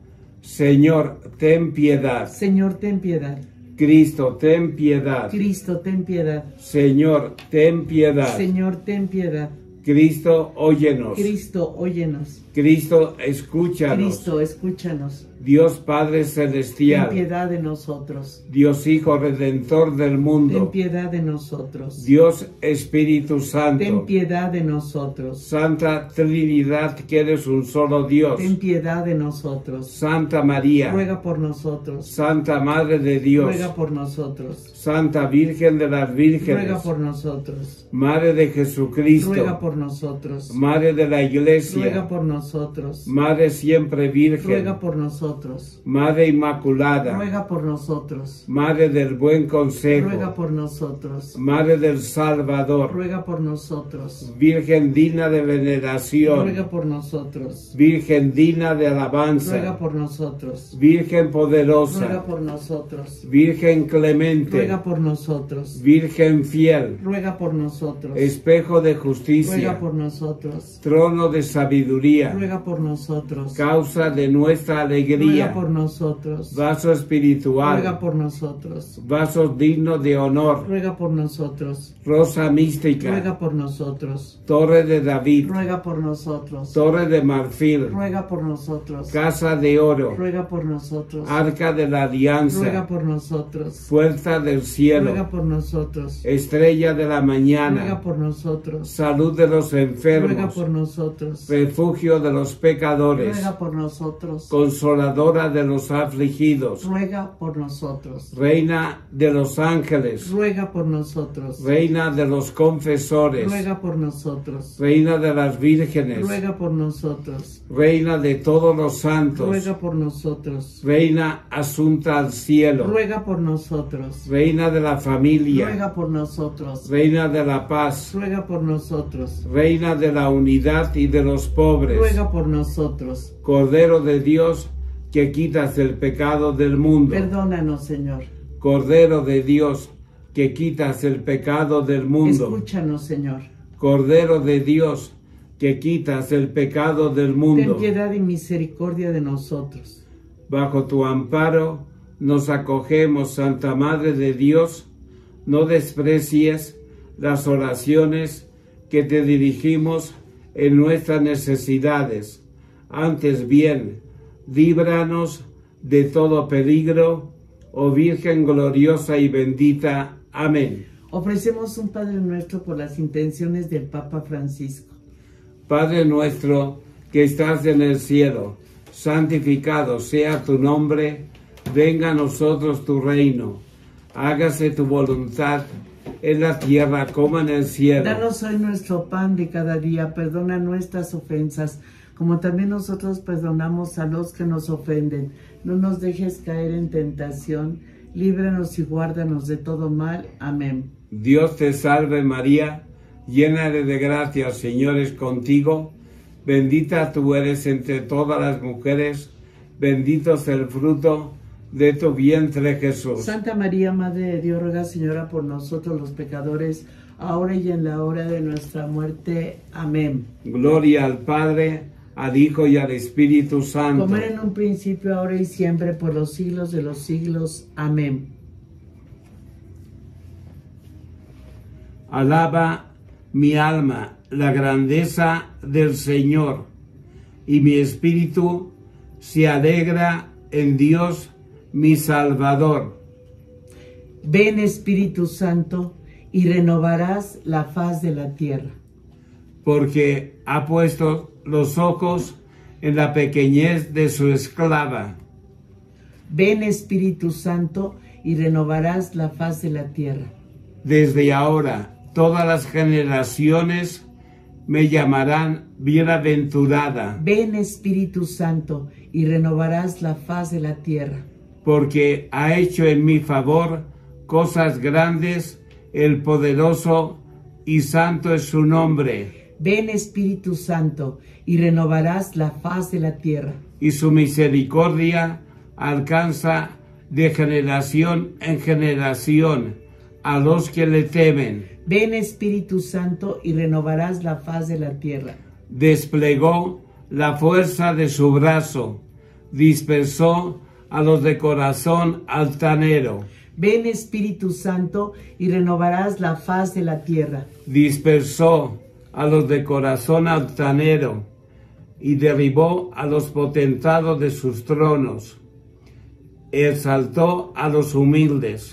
Señor, ten piedad. Señor, ten piedad. Cristo, ten piedad. Cristo, ten piedad. Señor, ten piedad. Señor, ten piedad. Cristo, óyenos. Cristo, óyenos. Cristo, escúchanos. Cristo, escúchanos. Dios Padre Celestial. Ten piedad de nosotros. Dios Hijo Redentor del Ten mundo. piedad de nosotros. Dios Espíritu Santo. Ten piedad de nosotros. Santa Trinidad, que eres un solo Dios. Ten piedad de nosotros. Santa María. Ruega por nosotros. Santa Madre de Dios. Ruega por nosotros. Santa Virgen de las Vírgenes. Ruega por nosotros. Madre de Jesucristo. Ruega por nosotros. Madre de la Iglesia. Ruega por nosotros. Madre siempre Virgen. Ruega por nosotros. Madre Inmaculada. Ruega por nosotros. Madre del Buen Consejo. Ruega por nosotros. Madre del Salvador. Ruega por nosotros. Virgen digna de veneración. Ruega por nosotros. Virgen digna de alabanza. Ruega por nosotros. Virgen poderosa. Ruega por nosotros. Virgen clemente. Ruega por nosotros. Virgen fiel. Ruega por nosotros. Espejo de justicia. Ruega por nosotros. Trono de sabiduría. Ruega por nosotros. Causa de nuestra alegría. Ruega por nosotros. Vaso espiritual. Ruega por nosotros. Vaso digno de honor. Ruega por nosotros. Rosa mística. Ruega por nosotros. Torre de David. Ruega por nosotros. Torre de marfil. Ruega por nosotros. Casa de oro. Ruega por nosotros. Arca de la alianza. Ruega por nosotros. Puerta del cielo. Ruega por nosotros. Estrella de la Ruega mañana. por nosotros. Salud de los Ruega enfermos. por nosotros. Refugio de los pecadores. Ruega por nosotros. Consoladora de los afligidos. Ruega por nosotros. Reina de los ángeles. Ruega por nosotros. Reina de los confesores. Ruega por nosotros. Reina de las vírgenes. Ruega por nosotros. Reina de todos los santos. Ruega por nosotros. Reina asunta al cielo. Ruega por nosotros. Reina de la familia. Ruega por nosotros. Reina de la paz. Ruega por nosotros. Reina de la unidad y de los pobres. Ruega por nosotros. Cordero de Dios, que quitas el pecado del mundo. Perdónanos, Señor. Cordero de Dios, que quitas el pecado del mundo. Escúchanos, Señor. Cordero de Dios, que quitas el pecado del mundo. Ten piedad y misericordia de nosotros. Bajo tu amparo nos acogemos, Santa Madre de Dios. No desprecies las oraciones que te dirigimos en nuestras necesidades. Antes bien, líbranos de todo peligro, oh Virgen gloriosa y bendita. Amén. Ofrecemos un Padre Nuestro por las intenciones del Papa Francisco. Padre nuestro que estás en el cielo, santificado sea tu nombre, venga a nosotros tu reino, hágase tu voluntad en la tierra como en el cielo. Danos hoy nuestro pan de cada día, perdona nuestras ofensas, como también nosotros perdonamos a los que nos ofenden. No nos dejes caer en tentación, líbranos y guárdanos de todo mal. Amén. Dios te salve María, llena eres de gracia, el Señor es contigo, bendita tú eres entre todas las mujeres, bendito es el fruto de tu vientre Jesús. Santa María, Madre de Dios, ruega, Señora, por nosotros los pecadores, ahora y en la hora de nuestra muerte. Amén. Gloria al Padre, al Hijo y al Espíritu Santo. Como era en un principio, ahora y siempre, por los siglos de los siglos. Amén. Alaba mi alma la grandeza del Señor, y mi espíritu se alegra en Dios mi Salvador. Ven, Espíritu Santo, y renovarás la faz de la tierra. Porque ha puesto los ojos en la pequeñez de su esclava. Ven, Espíritu Santo, y renovarás la faz de la tierra. Desde ahora todas las generaciones me llamarán bienaventurada. Ven, Espíritu Santo, y renovarás la faz de la tierra. Porque ha hecho en mi favor cosas grandes, el poderoso y santo es su nombre. Ven, Espíritu Santo, y renovarás la faz de la tierra. Y su misericordia alcanza de generación en generación a los que le temen. Ven, Espíritu Santo, y renovarás la faz de la tierra. Desplegó la fuerza de su brazo, dispersó a los de corazón altanero. Ven, Espíritu Santo, y renovarás la faz de la tierra. Dispersó a los de corazón altanero y derribó a los potentados de sus tronos. Exaltó a los humildes.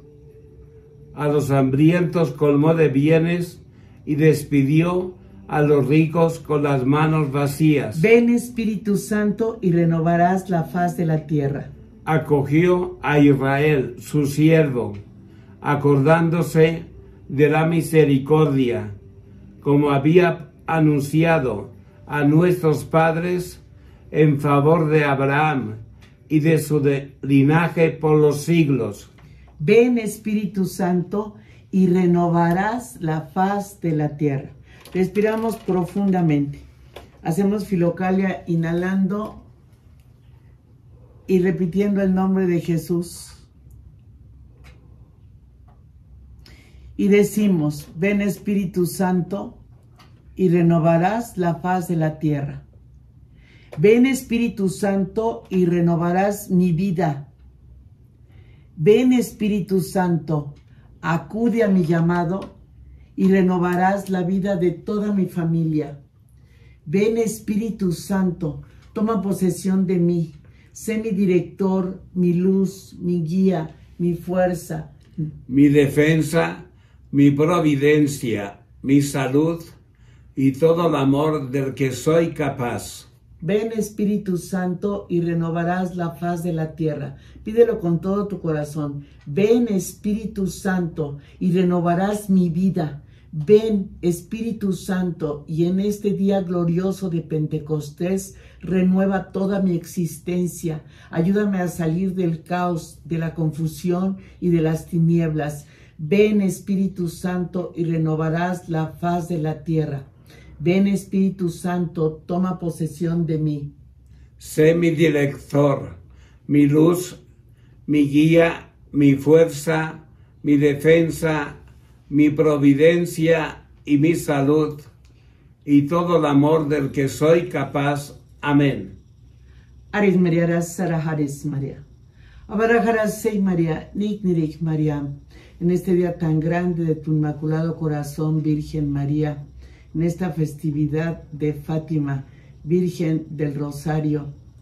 A los hambrientos colmó de bienes y despidió a los ricos con las manos vacías. Ven, Espíritu Santo, y renovarás la faz de la tierra. Acogió a Israel, su siervo, acordándose de la misericordia, como había anunciado a nuestros padres en favor de Abraham y de su de linaje por los siglos. Ven, Espíritu Santo, y renovarás la faz de la tierra. Respiramos profundamente. Hacemos filocalia inhalando y repitiendo el nombre de Jesús. Y decimos, ven, Espíritu Santo, y renovarás la faz de la tierra. Ven, Espíritu Santo, y renovarás mi vida. Ven, Espíritu Santo, acude a mi llamado y renovarás la vida de toda mi familia. Ven, Espíritu Santo, toma posesión de mí. Sé mi director, mi luz, mi guía, mi fuerza, mi defensa, mi providencia, mi salud y todo el amor del que soy capaz. Ven, Espíritu Santo, y renovarás la faz de la tierra. Pídelo con todo tu corazón. Ven, Espíritu Santo, y renovarás mi vida. Ven, Espíritu Santo, y en este día glorioso de Pentecostés, renueva toda mi existencia. Ayúdame a salir del caos, de la confusión y de las tinieblas. Ven, Espíritu Santo, y renovarás la faz de la tierra. Ven, Espíritu Santo, toma posesión de mí. Sé mi director, mi luz, mi guía, mi fuerza, mi defensa, mi providencia y mi salud, y todo el amor del que soy capaz. Amén. Aris María, Saraharis María. Abarajaras Sei María, Niknirik María. En este día tan grande de tu Inmaculado Corazón, Virgen María, en esta festividad de Fátima, Virgen del Rosario,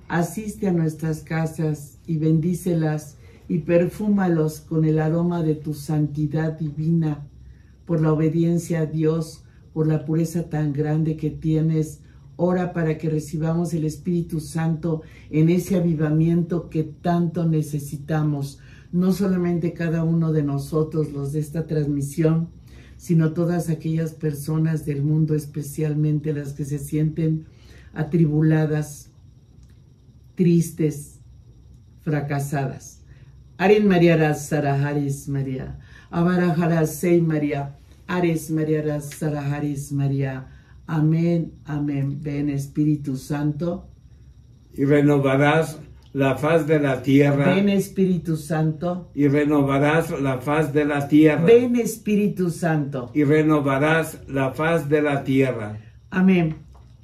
asiste a nuestras casas y bendícelas y perfúmalos con el aroma de tu santidad divina, por la obediencia a Dios, por la pureza tan grande que tienes. Ora para que recibamos el Espíritu Santo en ese avivamiento que tanto necesitamos, no solamente cada uno de nosotros, los de esta transmisión, sino todas aquellas personas del mundo, especialmente las que se sienten atribuladas, tristes, fracasadas. Arin María Razara Haris María, Abarajara Sei María, Ares María Razara Haris María. Amén, amén. Ven Espíritu Santo. Y renovarás la faz de la tierra. Ven Espíritu Santo. Y renovarás la faz de la tierra. Ven Espíritu Santo. Y renovarás la faz de la tierra. Amén.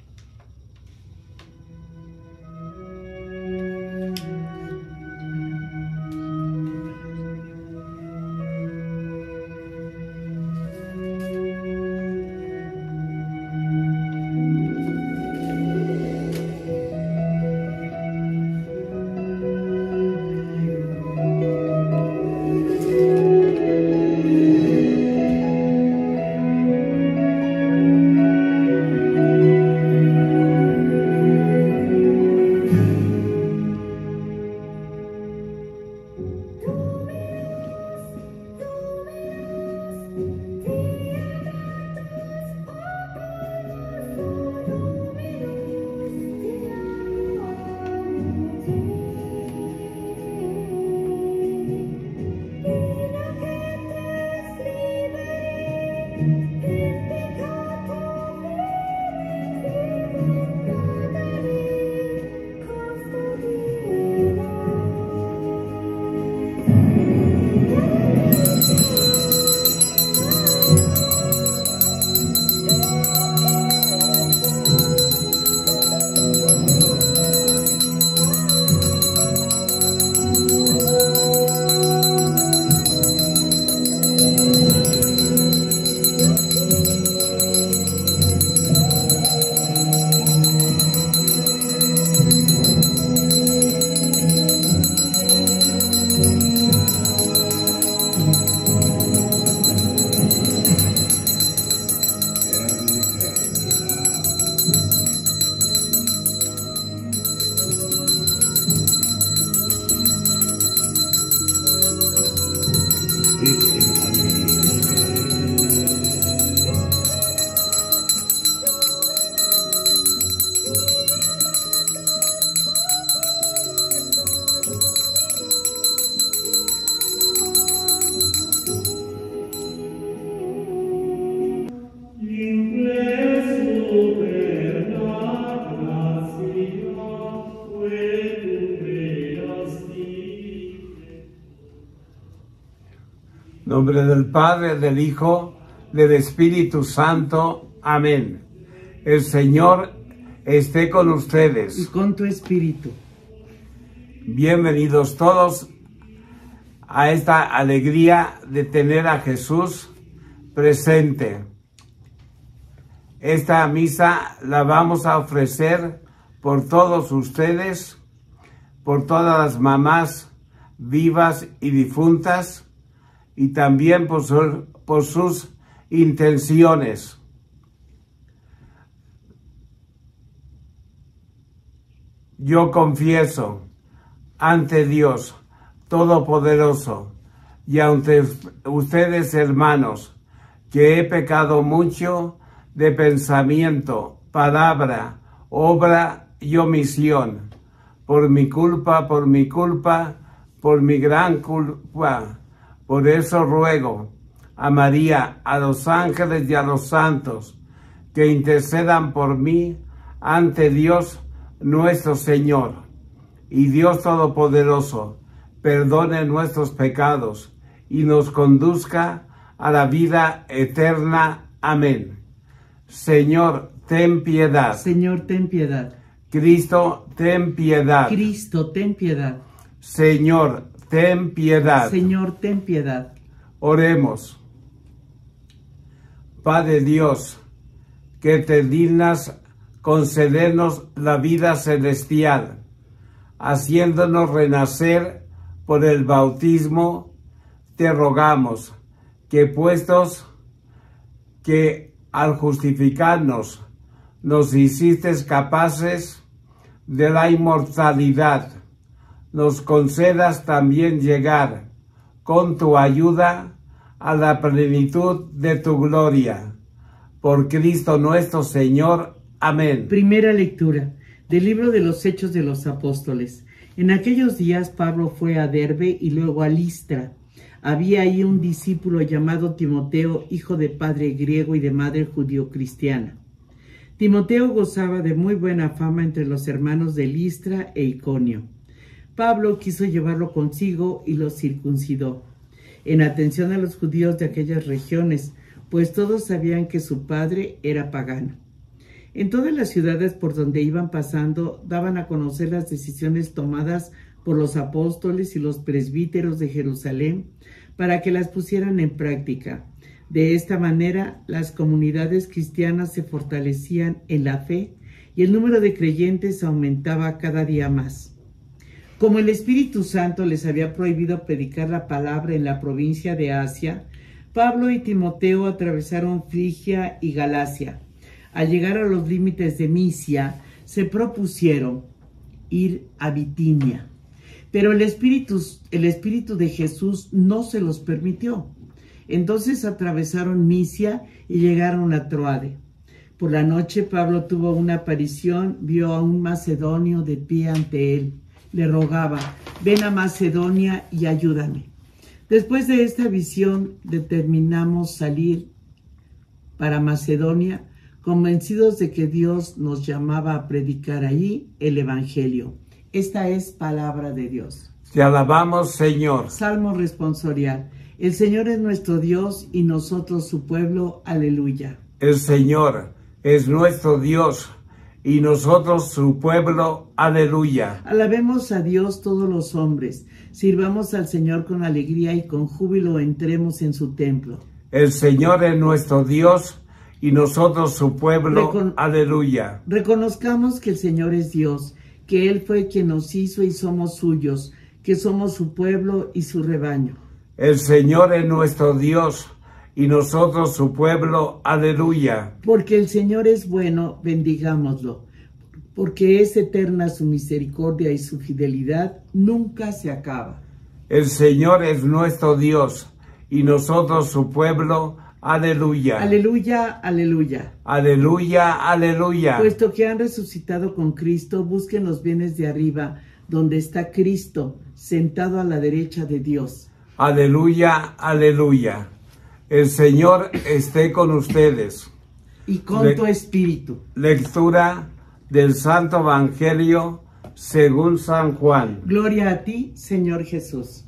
En nombre del Padre, del Hijo, del Espíritu Santo. Amén. El Señor esté con ustedes. Y con tu espíritu. Bienvenidos todos a esta alegría de tener a Jesús presente. Esta misa la vamos a ofrecer por todos ustedes, por todas las mamás vivas y difuntas, y también por, su, por sus intenciones. Yo confieso ante Dios Todopoderoso y ante ustedes, hermanos, que he pecado mucho de pensamiento, palabra, obra y omisión, por mi culpa, por mi culpa, por mi gran culpa. Por eso ruego a María, a los ángeles y a los santos, que intercedan por mí ante Dios nuestro Señor. Y Dios Todopoderoso perdone nuestros pecados y nos conduzca a la vida eterna. Amén. Señor, ten piedad. Señor, ten piedad. Cristo, ten piedad. Cristo, ten piedad. Señor, ten piedad. Señor, ten piedad. Oremos. Padre Dios, que te dignas concedernos la vida celestial, haciéndonos renacer por el bautismo, te rogamos que puestos que al justificarnos nos hiciste capaces de la inmortalidad, nos concedas también llegar con tu ayuda a la plenitud de tu gloria. Por Cristo nuestro Señor. Amén. Primera lectura del libro de los Hechos de los Apóstoles. En aquellos días Pablo fue a Derbe y luego a Listra. Había ahí un discípulo llamado Timoteo, hijo de padre griego y de madre judío-cristiana. Timoteo gozaba de muy buena fama entre los hermanos de Listra e Iconio. Pablo quiso llevarlo consigo y lo circuncidó, en atención a los judíos de aquellas regiones, pues todos sabían que su padre era pagano. En todas las ciudades por donde iban pasando, daban a conocer las decisiones tomadas por los apóstoles y los presbíteros de Jerusalén para que las pusieran en práctica. De esta manera, las comunidades cristianas se fortalecían en la fe y el número de creyentes aumentaba cada día más. Como el Espíritu Santo les había prohibido predicar la palabra en la provincia de Asia, Pablo y Timoteo atravesaron Frigia y Galacia. Al llegar a los límites de Misia, se propusieron ir a Bitinia. Pero el Espíritu, el Espíritu de Jesús no se los permitió. Entonces atravesaron Misia y llegaron a Troade. Por la noche Pablo tuvo una aparición, vio a un macedonio de pie ante él. Le rogaba: ven a Macedonia y ayúdame. Después de esta visión determinamos salir para Macedonia, convencidos de que Dios nos llamaba a predicar allí el Evangelio. Esta es palabra de Dios. Te alabamos, Señor. Salmo responsorial. El Señor es nuestro Dios y nosotros su pueblo. Aleluya. El Señor es nuestro Dios y nosotros su pueblo. Aleluya. Alabemos a Dios todos los hombres. Sirvamos al Señor con alegría y con júbilo entremos en su templo. El Señor es nuestro Dios y nosotros su pueblo. Recon- Aleluya. Reconozcamos que el Señor es Dios, que Él fue quien nos hizo y somos suyos, que somos su pueblo y su rebaño. El Señor es nuestro Dios y nosotros su pueblo. Aleluya. Porque el Señor es bueno, bendigámoslo. Porque es eterna su misericordia y su fidelidad nunca se acaba. El Señor es nuestro Dios y nosotros su pueblo. Aleluya. Aleluya, aleluya. Aleluya, aleluya. Puesto que han resucitado con Cristo, busquen los bienes de arriba, donde está Cristo, sentado a la derecha de Dios. Aleluya, aleluya. El Señor esté con ustedes. Y con Le- tu espíritu. Lectura del Santo Evangelio según San Juan. Gloria a ti, Señor Jesús.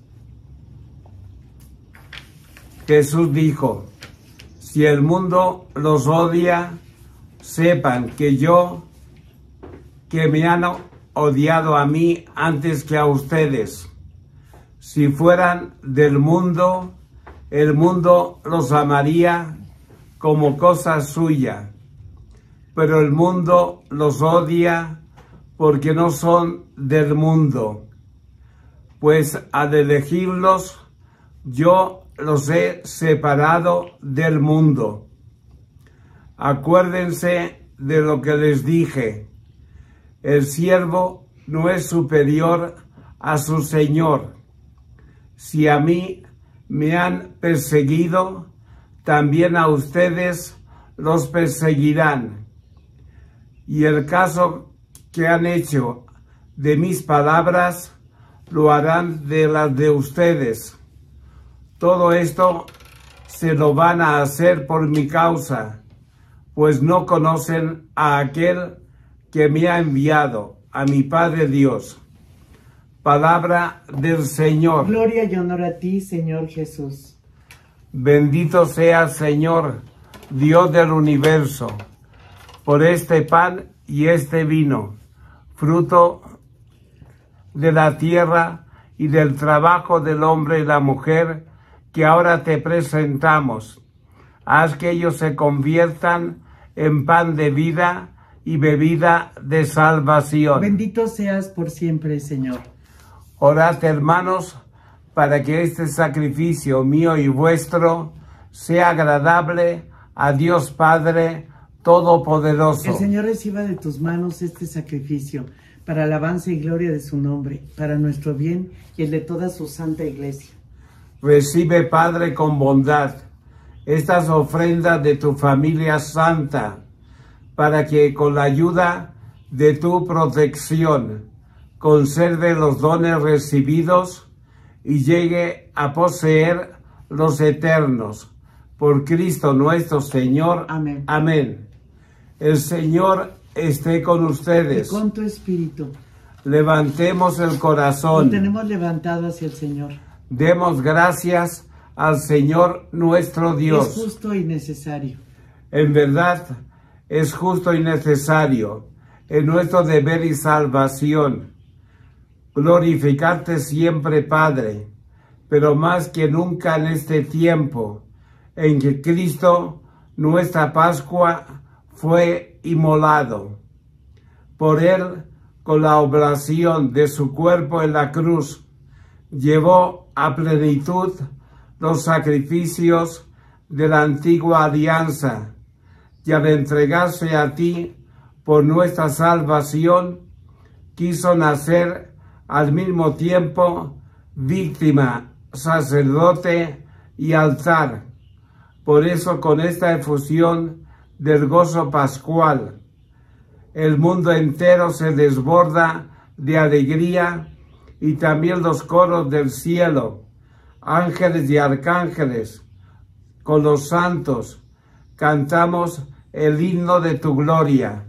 Jesús dijo: si el mundo los odia, sepan que yo, que me han odiado a mí antes que a ustedes. Si fueran del mundo, el mundo los amaría como cosa suya. Pero el mundo los odia porque no son del mundo. Pues al elegirlos, yo los he separado del mundo. Acuérdense de lo que les dije. El siervo no es superior a su señor. Si a mí me han perseguido, también a ustedes los perseguirán. Y el caso que han hecho de mis palabras, lo harán de las de ustedes. Todo esto se lo van a hacer por mi causa, pues no conocen a aquel que me ha enviado, a mi Padre Dios. Palabra del Señor. Gloria y honor a ti, Señor Jesús. Bendito sea, Señor, Dios del universo, por este pan y este vino, fruto de la tierra y del trabajo del hombre y la mujer, que ahora te presentamos. Haz que ellos se conviertan en pan de vida y bebida de salvación. Bendito seas por siempre, Señor. Orad, hermanos, para que este sacrificio mío y vuestro sea agradable a Dios Padre Todopoderoso. El Señor reciba de tus manos este sacrificio para alabanza y gloria de su nombre, para nuestro bien y el de toda su santa iglesia. Recibe, Padre, con bondad estas ofrendas de tu familia santa, para que con la ayuda de tu protección conserve los dones recibidos y llegue a poseer los eternos. Por Cristo nuestro Señor. Amén. Amén. El Señor esté con ustedes. Y con tu espíritu. Levantemos el corazón. Lo tenemos levantado hacia el Señor. Demos gracias al Señor nuestro Dios. Es justo y necesario. En verdad, es justo y necesario, en nuestro deber y salvación, glorificarte siempre, Padre, pero más que nunca en este tiempo, en que Cristo, nuestra Pascua, fue inmolado. Por él, con la oblación de su cuerpo en la cruz, llevó a plenitud los sacrificios de la antigua alianza, y al entregarse a ti por nuestra salvación, quiso nacer al mismo tiempo víctima, sacerdote y altar. Por eso, con esta efusión del gozo pascual, el mundo entero se desborda de alegría, y también los coros del cielo, ángeles y arcángeles, con los santos, cantamos el himno de tu gloria.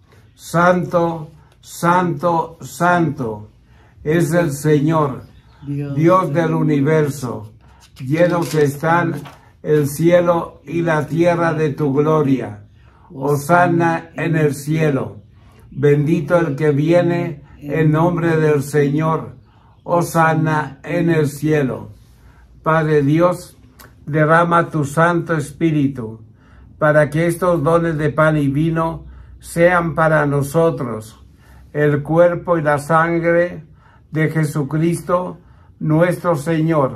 Santo, santo, santo es el Señor, Dios, Dios del universo. Llenos están el cielo y la tierra de tu gloria. Hosana en el cielo. Bendito el que viene en nombre del Señor. Hosana en el cielo. Padre Dios, derrama tu Santo Espíritu, para que estos dones de pan y vino sean para nosotros el cuerpo y la sangre de Jesucristo, nuestro Señor.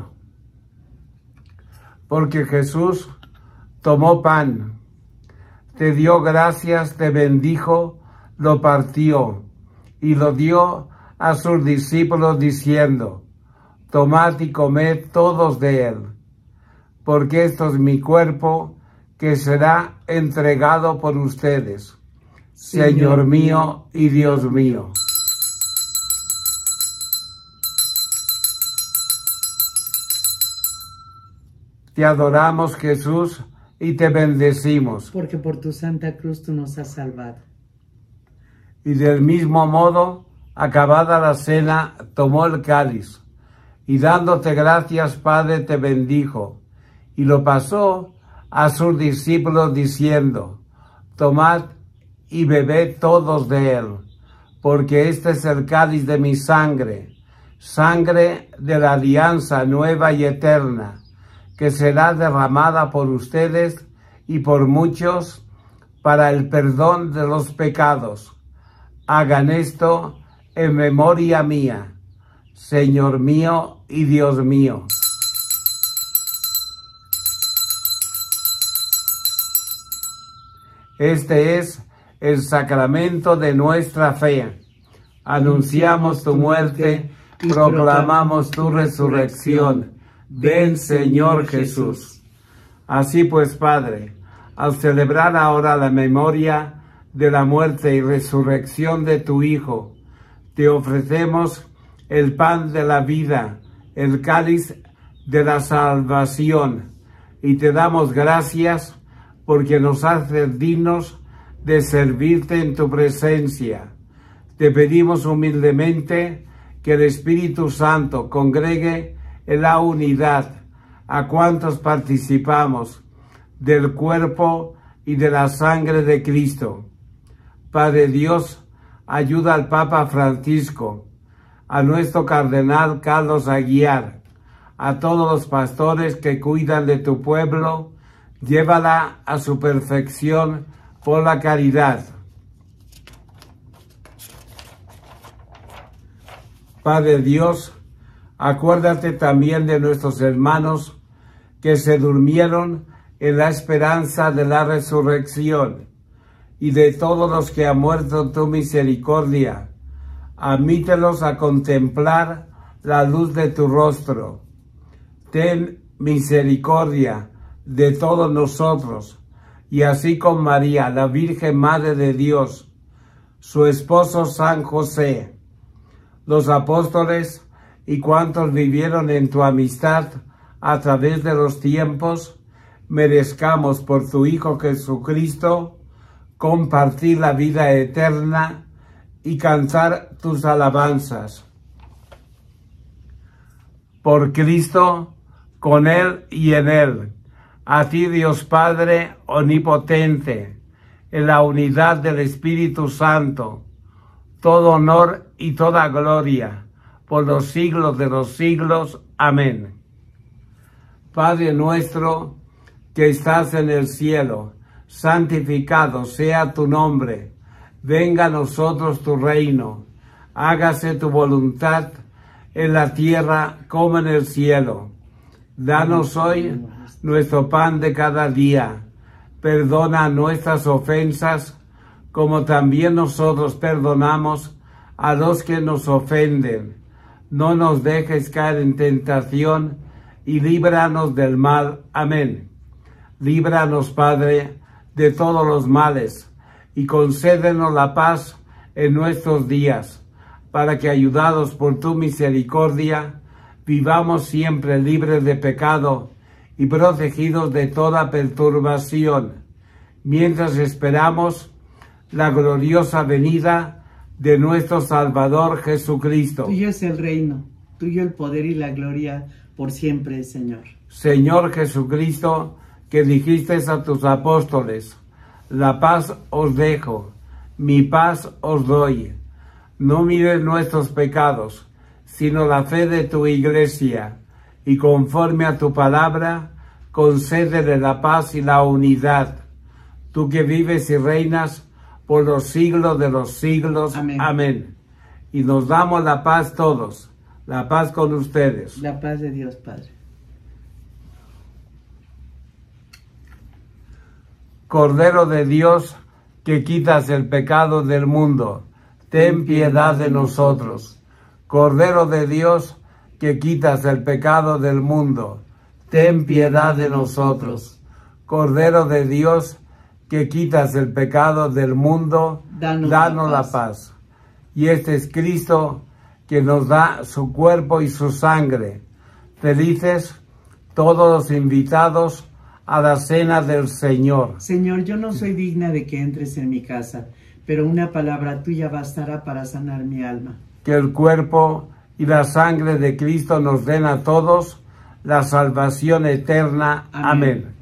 Porque Jesús tomó pan, te dio gracias, te bendijo, lo partió y lo dio a sus discípulos diciendo: tomad y comed todos de él, porque esto es mi cuerpo que será entregado por ustedes. Señor, Señor mío y Dios mío. Te adoramos, Jesús, y te bendecimos. Porque por tu santa cruz tú nos has salvado. Y del mismo modo, acabada la cena, tomó el cáliz, y dándote gracias, Padre, te bendijo, y lo pasó a sus discípulos diciendo: tomad y bebed todos de él, porque este es el cáliz de mi sangre, sangre de la alianza nueva y eterna, que será derramada por ustedes y por muchos para el perdón de los pecados. Hagan esto en memoria mía, Señor mío y Dios mío. Este es el sacramento de nuestra fe. Anunciamos tu muerte, proclamamos tu resurrección. Ven, Señor Jesús. Así pues, Padre, al celebrar ahora la memoria de la muerte y resurrección de tu Hijo, te ofrecemos el pan de la vida, el cáliz de la salvación, y te damos gracias porque nos haces dignos de servirte en tu presencia. Te pedimos humildemente que el Espíritu Santo congregue en la unidad a cuantos participamos del cuerpo y de la sangre de Cristo. Padre Dios, ayuda al Papa Francisco, a nuestro cardenal Carlos Aguiar, a todos los pastores que cuidan de tu pueblo, llévala a su perfección por la caridad. Padre Dios, acuérdate también de nuestros hermanos que se durmieron en la esperanza de la resurrección, y de todos los que han muerto en tu misericordia. Admítelos a contemplar la luz de tu rostro. Ten misericordia de todos nosotros, y así con María, la Virgen Madre de Dios, su esposo San José, los apóstoles y cuantos vivieron en tu amistad a través de los tiempos, merezcamos por tu Hijo Jesucristo compartir la vida eterna y cantar tus alabanzas. Por Cristo, con Él y en Él, a ti Dios Padre omnipotente, en la unidad del Espíritu Santo, todo honor y toda gloria, por los siglos de los siglos. Amén. Padre nuestro, que estás en el cielo, santificado sea tu nombre. Venga a nosotros tu reino. Hágase tu voluntad en la tierra como en el cielo. Danos hoy nuestro pan de cada día. Perdona nuestras ofensas, como también nosotros perdonamos a los que nos ofenden. No nos dejes caer en tentación, y líbranos del mal. Amén. Líbranos, Padre, de todos los males, y concédenos la paz en nuestros días, para que, ayudados por tu misericordia, vivamos siempre libres de pecado y protegidos de toda perturbación, mientras esperamos la gloriosa venida de nuestro Salvador Jesucristo. Tuyo es el reino, tuyo el poder y la gloria por siempre, Señor. Señor Jesucristo, que dijiste a tus apóstoles: la paz os dejo, mi paz os doy. No mires nuestros pecados, sino la fe de tu iglesia, y conforme a tu palabra, concédele la paz y la unidad. Tú que vives y reinas por los siglos de los siglos. Amén. Amén. Y nos damos la paz todos, la paz con ustedes. La paz de Dios, Padre. Cordero de Dios, que quitas el pecado del mundo, ten piedad de nosotros. Cordero de Dios, que quitas el pecado del mundo, ten piedad de nosotros. Cordero de Dios, que quitas el pecado del mundo, danos, danos la, paz. la paz. Y este es Cristo, que nos da su cuerpo y su sangre. Felices todos los invitados a la cena del Señor. Señor, yo no soy digna de que entres en mi casa, pero una palabra tuya bastará para sanar mi alma. Que el cuerpo y la sangre de Cristo nos den a todos la salvación eterna. Amén. Amén.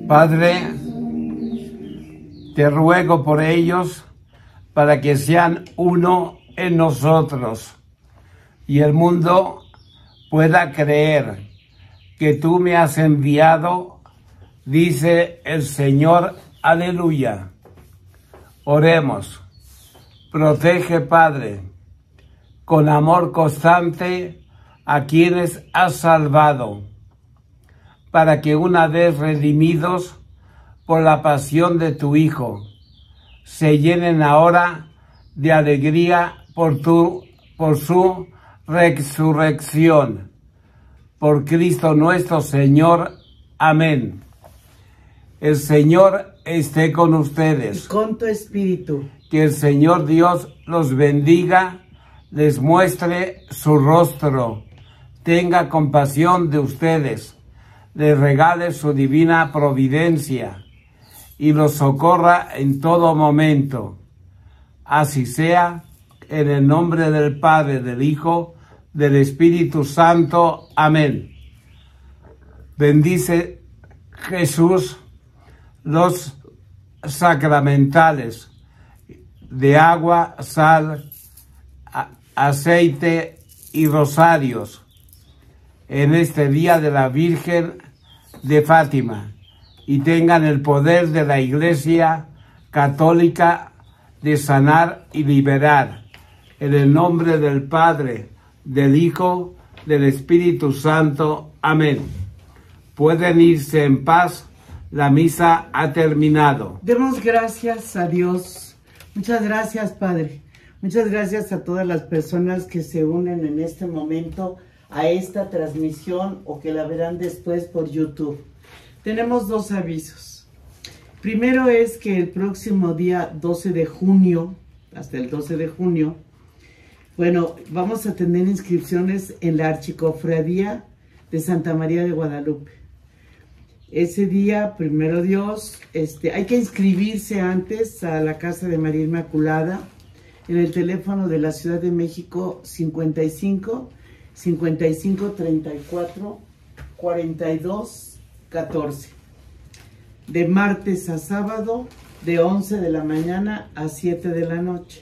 Padre, te ruego por ellos para que sean uno en nosotros y el mundo pueda creer que tú me has enviado, dice el Señor. Aleluya. Oremos. Protege, Padre, con amor constante a quienes has salvado, para que una vez redimidos por la pasión de tu Hijo, se llenen ahora de alegría por, tu, por su resurrección. Por Cristo nuestro Señor. Amén. El Señor esté con ustedes. Y con tu espíritu. Que el Señor Dios los bendiga, les muestre su rostro, tenga compasión de ustedes, les regale su divina providencia y los socorra en todo momento. Así sea, en el nombre del Padre, del Hijo, del Espíritu Santo. Amén. Bendice Jesús los sacramentales de agua, sal, aceite y rosarios en este día de la Virgen de Fátima, y tengan el poder de la Iglesia Católica de sanar y liberar. En el nombre del Padre, del Hijo, del Espíritu Santo. Amén. Pueden irse en paz. La misa ha terminado. Demos gracias a Dios. Muchas gracias, Padre. Muchas gracias a todas las personas que se unen en este momento a esta transmisión o que la verán después por YouTube. Tenemos dos avisos. Primero es que el próximo día doce de junio, hasta el doce de junio, bueno, vamos a tener inscripciones en la Archicofradía de Santa María de Guadalupe. Ese día, primero Dios, este, hay que inscribirse antes a la Casa de María Inmaculada en el teléfono de la Ciudad de México cincuenta y cinco, cincuenta y cinco, treinta y cuatro, cuarenta y dos, catorce. De martes a sábado, de once de la mañana a siete de la noche.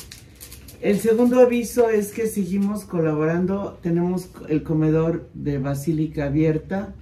El segundo aviso es que seguimos colaborando. Tenemos el comedor de Basílica abierta.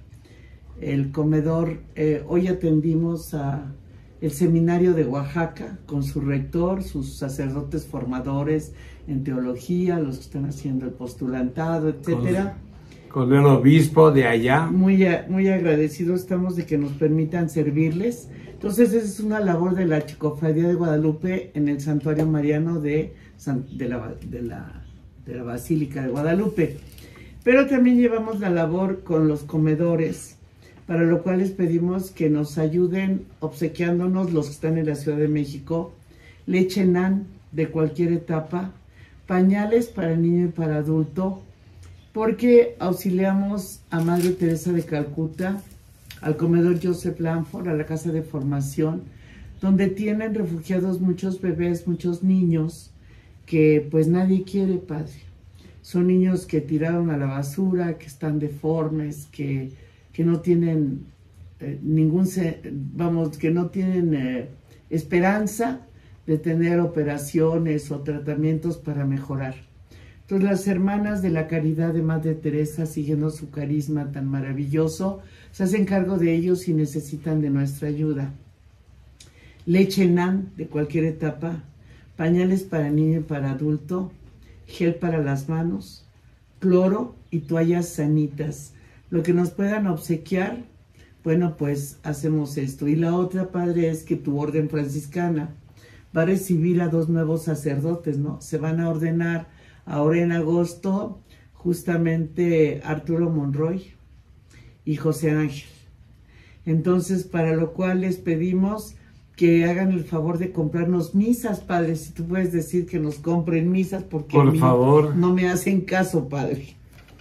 El comedor, eh, hoy atendimos a el seminario de Oaxaca con su rector, sus sacerdotes formadores en teología, los que están haciendo el postulantado, etcétera. Con, con el obispo de allá. Muy, muy agradecidos estamos de que nos permitan servirles. Entonces, esa es una labor de la Archicofradía de Guadalupe en el Santuario Mariano de, de, la, de, la, de la Basílica de Guadalupe. Pero también llevamos la labor con los comedores, para lo cual les pedimos que nos ayuden obsequiándonos, los que están en la Ciudad de México, leche nan de cualquier etapa, pañales para niño y para adulto, porque auxiliamos a Madre Teresa de Calcuta, al comedor Joseph Lanford, a la casa de formación, donde tienen refugiados muchos bebés, muchos niños, que pues nadie quiere, Padre. Son niños que tiraron a la basura, que están deformes, que... que no tienen eh, ningún, vamos, que no tienen eh, esperanza de tener operaciones o tratamientos para mejorar. Entonces las hermanas de la Caridad de Madre Teresa, siguiendo su carisma tan maravilloso, se hacen cargo de ellos y necesitan de nuestra ayuda. Leche nan de cualquier etapa, pañales para niño y para adulto, gel para las manos, cloro y toallas sanitas. Lo que nos puedan obsequiar, bueno, pues hacemos esto. Y la otra, Padre, es que tu orden franciscana va a recibir a dos nuevos sacerdotes, ¿no? Se van a ordenar ahora en agosto justamente Arturo Monroy y José Ángel. Entonces, para lo cual les pedimos que hagan el favor de comprarnos misas, Padre. Si tú puedes decir que nos compren misas, porque por a mí favor no me hacen caso, Padre.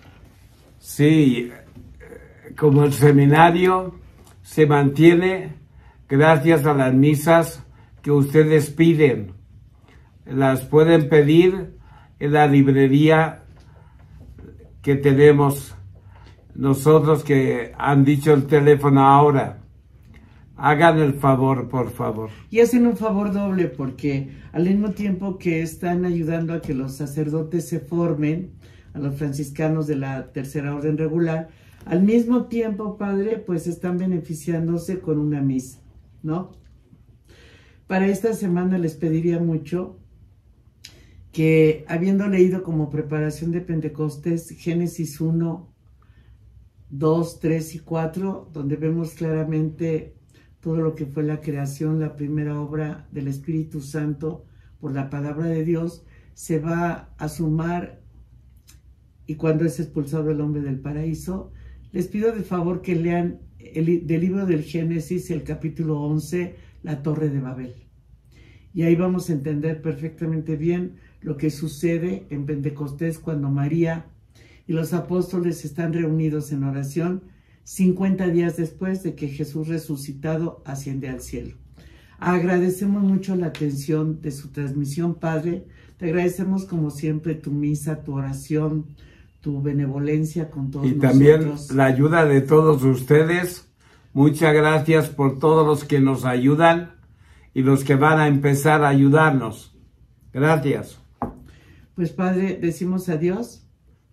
Sí, como el seminario se mantiene gracias a las misas que ustedes piden. Las pueden pedir en la librería que tenemos nosotros, que han dicho el teléfono ahora. Hagan el favor, por favor. Y hacen un favor doble porque al mismo tiempo que están ayudando a que los sacerdotes se formen, a los franciscanos de la Tercera Orden Regular, al mismo tiempo, Padre, pues están beneficiándose con una misa, ¿no? Para esta semana les pediría mucho que, habiendo leído como preparación de Pentecostés Génesis uno, dos, tres y cuatro, donde vemos claramente todo lo que fue la creación, la primera obra del Espíritu Santo por la palabra de Dios, se va a sumar, y cuando es expulsado el hombre del paraíso, les pido de favor que lean el, del libro del Génesis, el capítulo once, la Torre de Babel. Y ahí vamos a entender perfectamente bien lo que sucede en Pentecostés cuando María y los apóstoles están reunidos en oración cincuenta días después de que Jesús resucitado asciende al cielo. Agradecemos mucho la atención de su transmisión, Padre. Te agradecemos como siempre tu misa, tu oración, tu benevolencia con todos y nosotros. también la ayuda de todos ustedes. Muchas gracias por todos los que nos ayudan y los que van a empezar a ayudarnos. Gracias. Pues Padre, decimos adiós.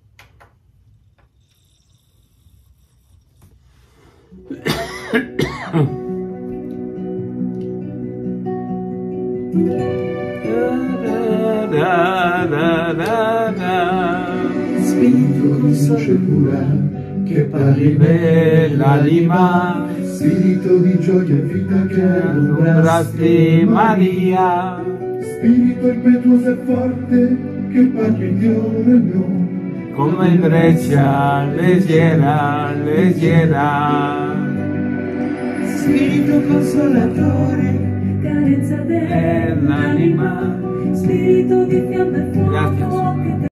Spirito di sepura che parli l'anima, spirito di gioia e vita che alumbrasti Maria. Spirito impetuoso e forte che parli di regno, Como en brecha leyera, leyera. Spirito consolatore, carezza dell'anima, spirito di fiamme e fuoco. Gracias.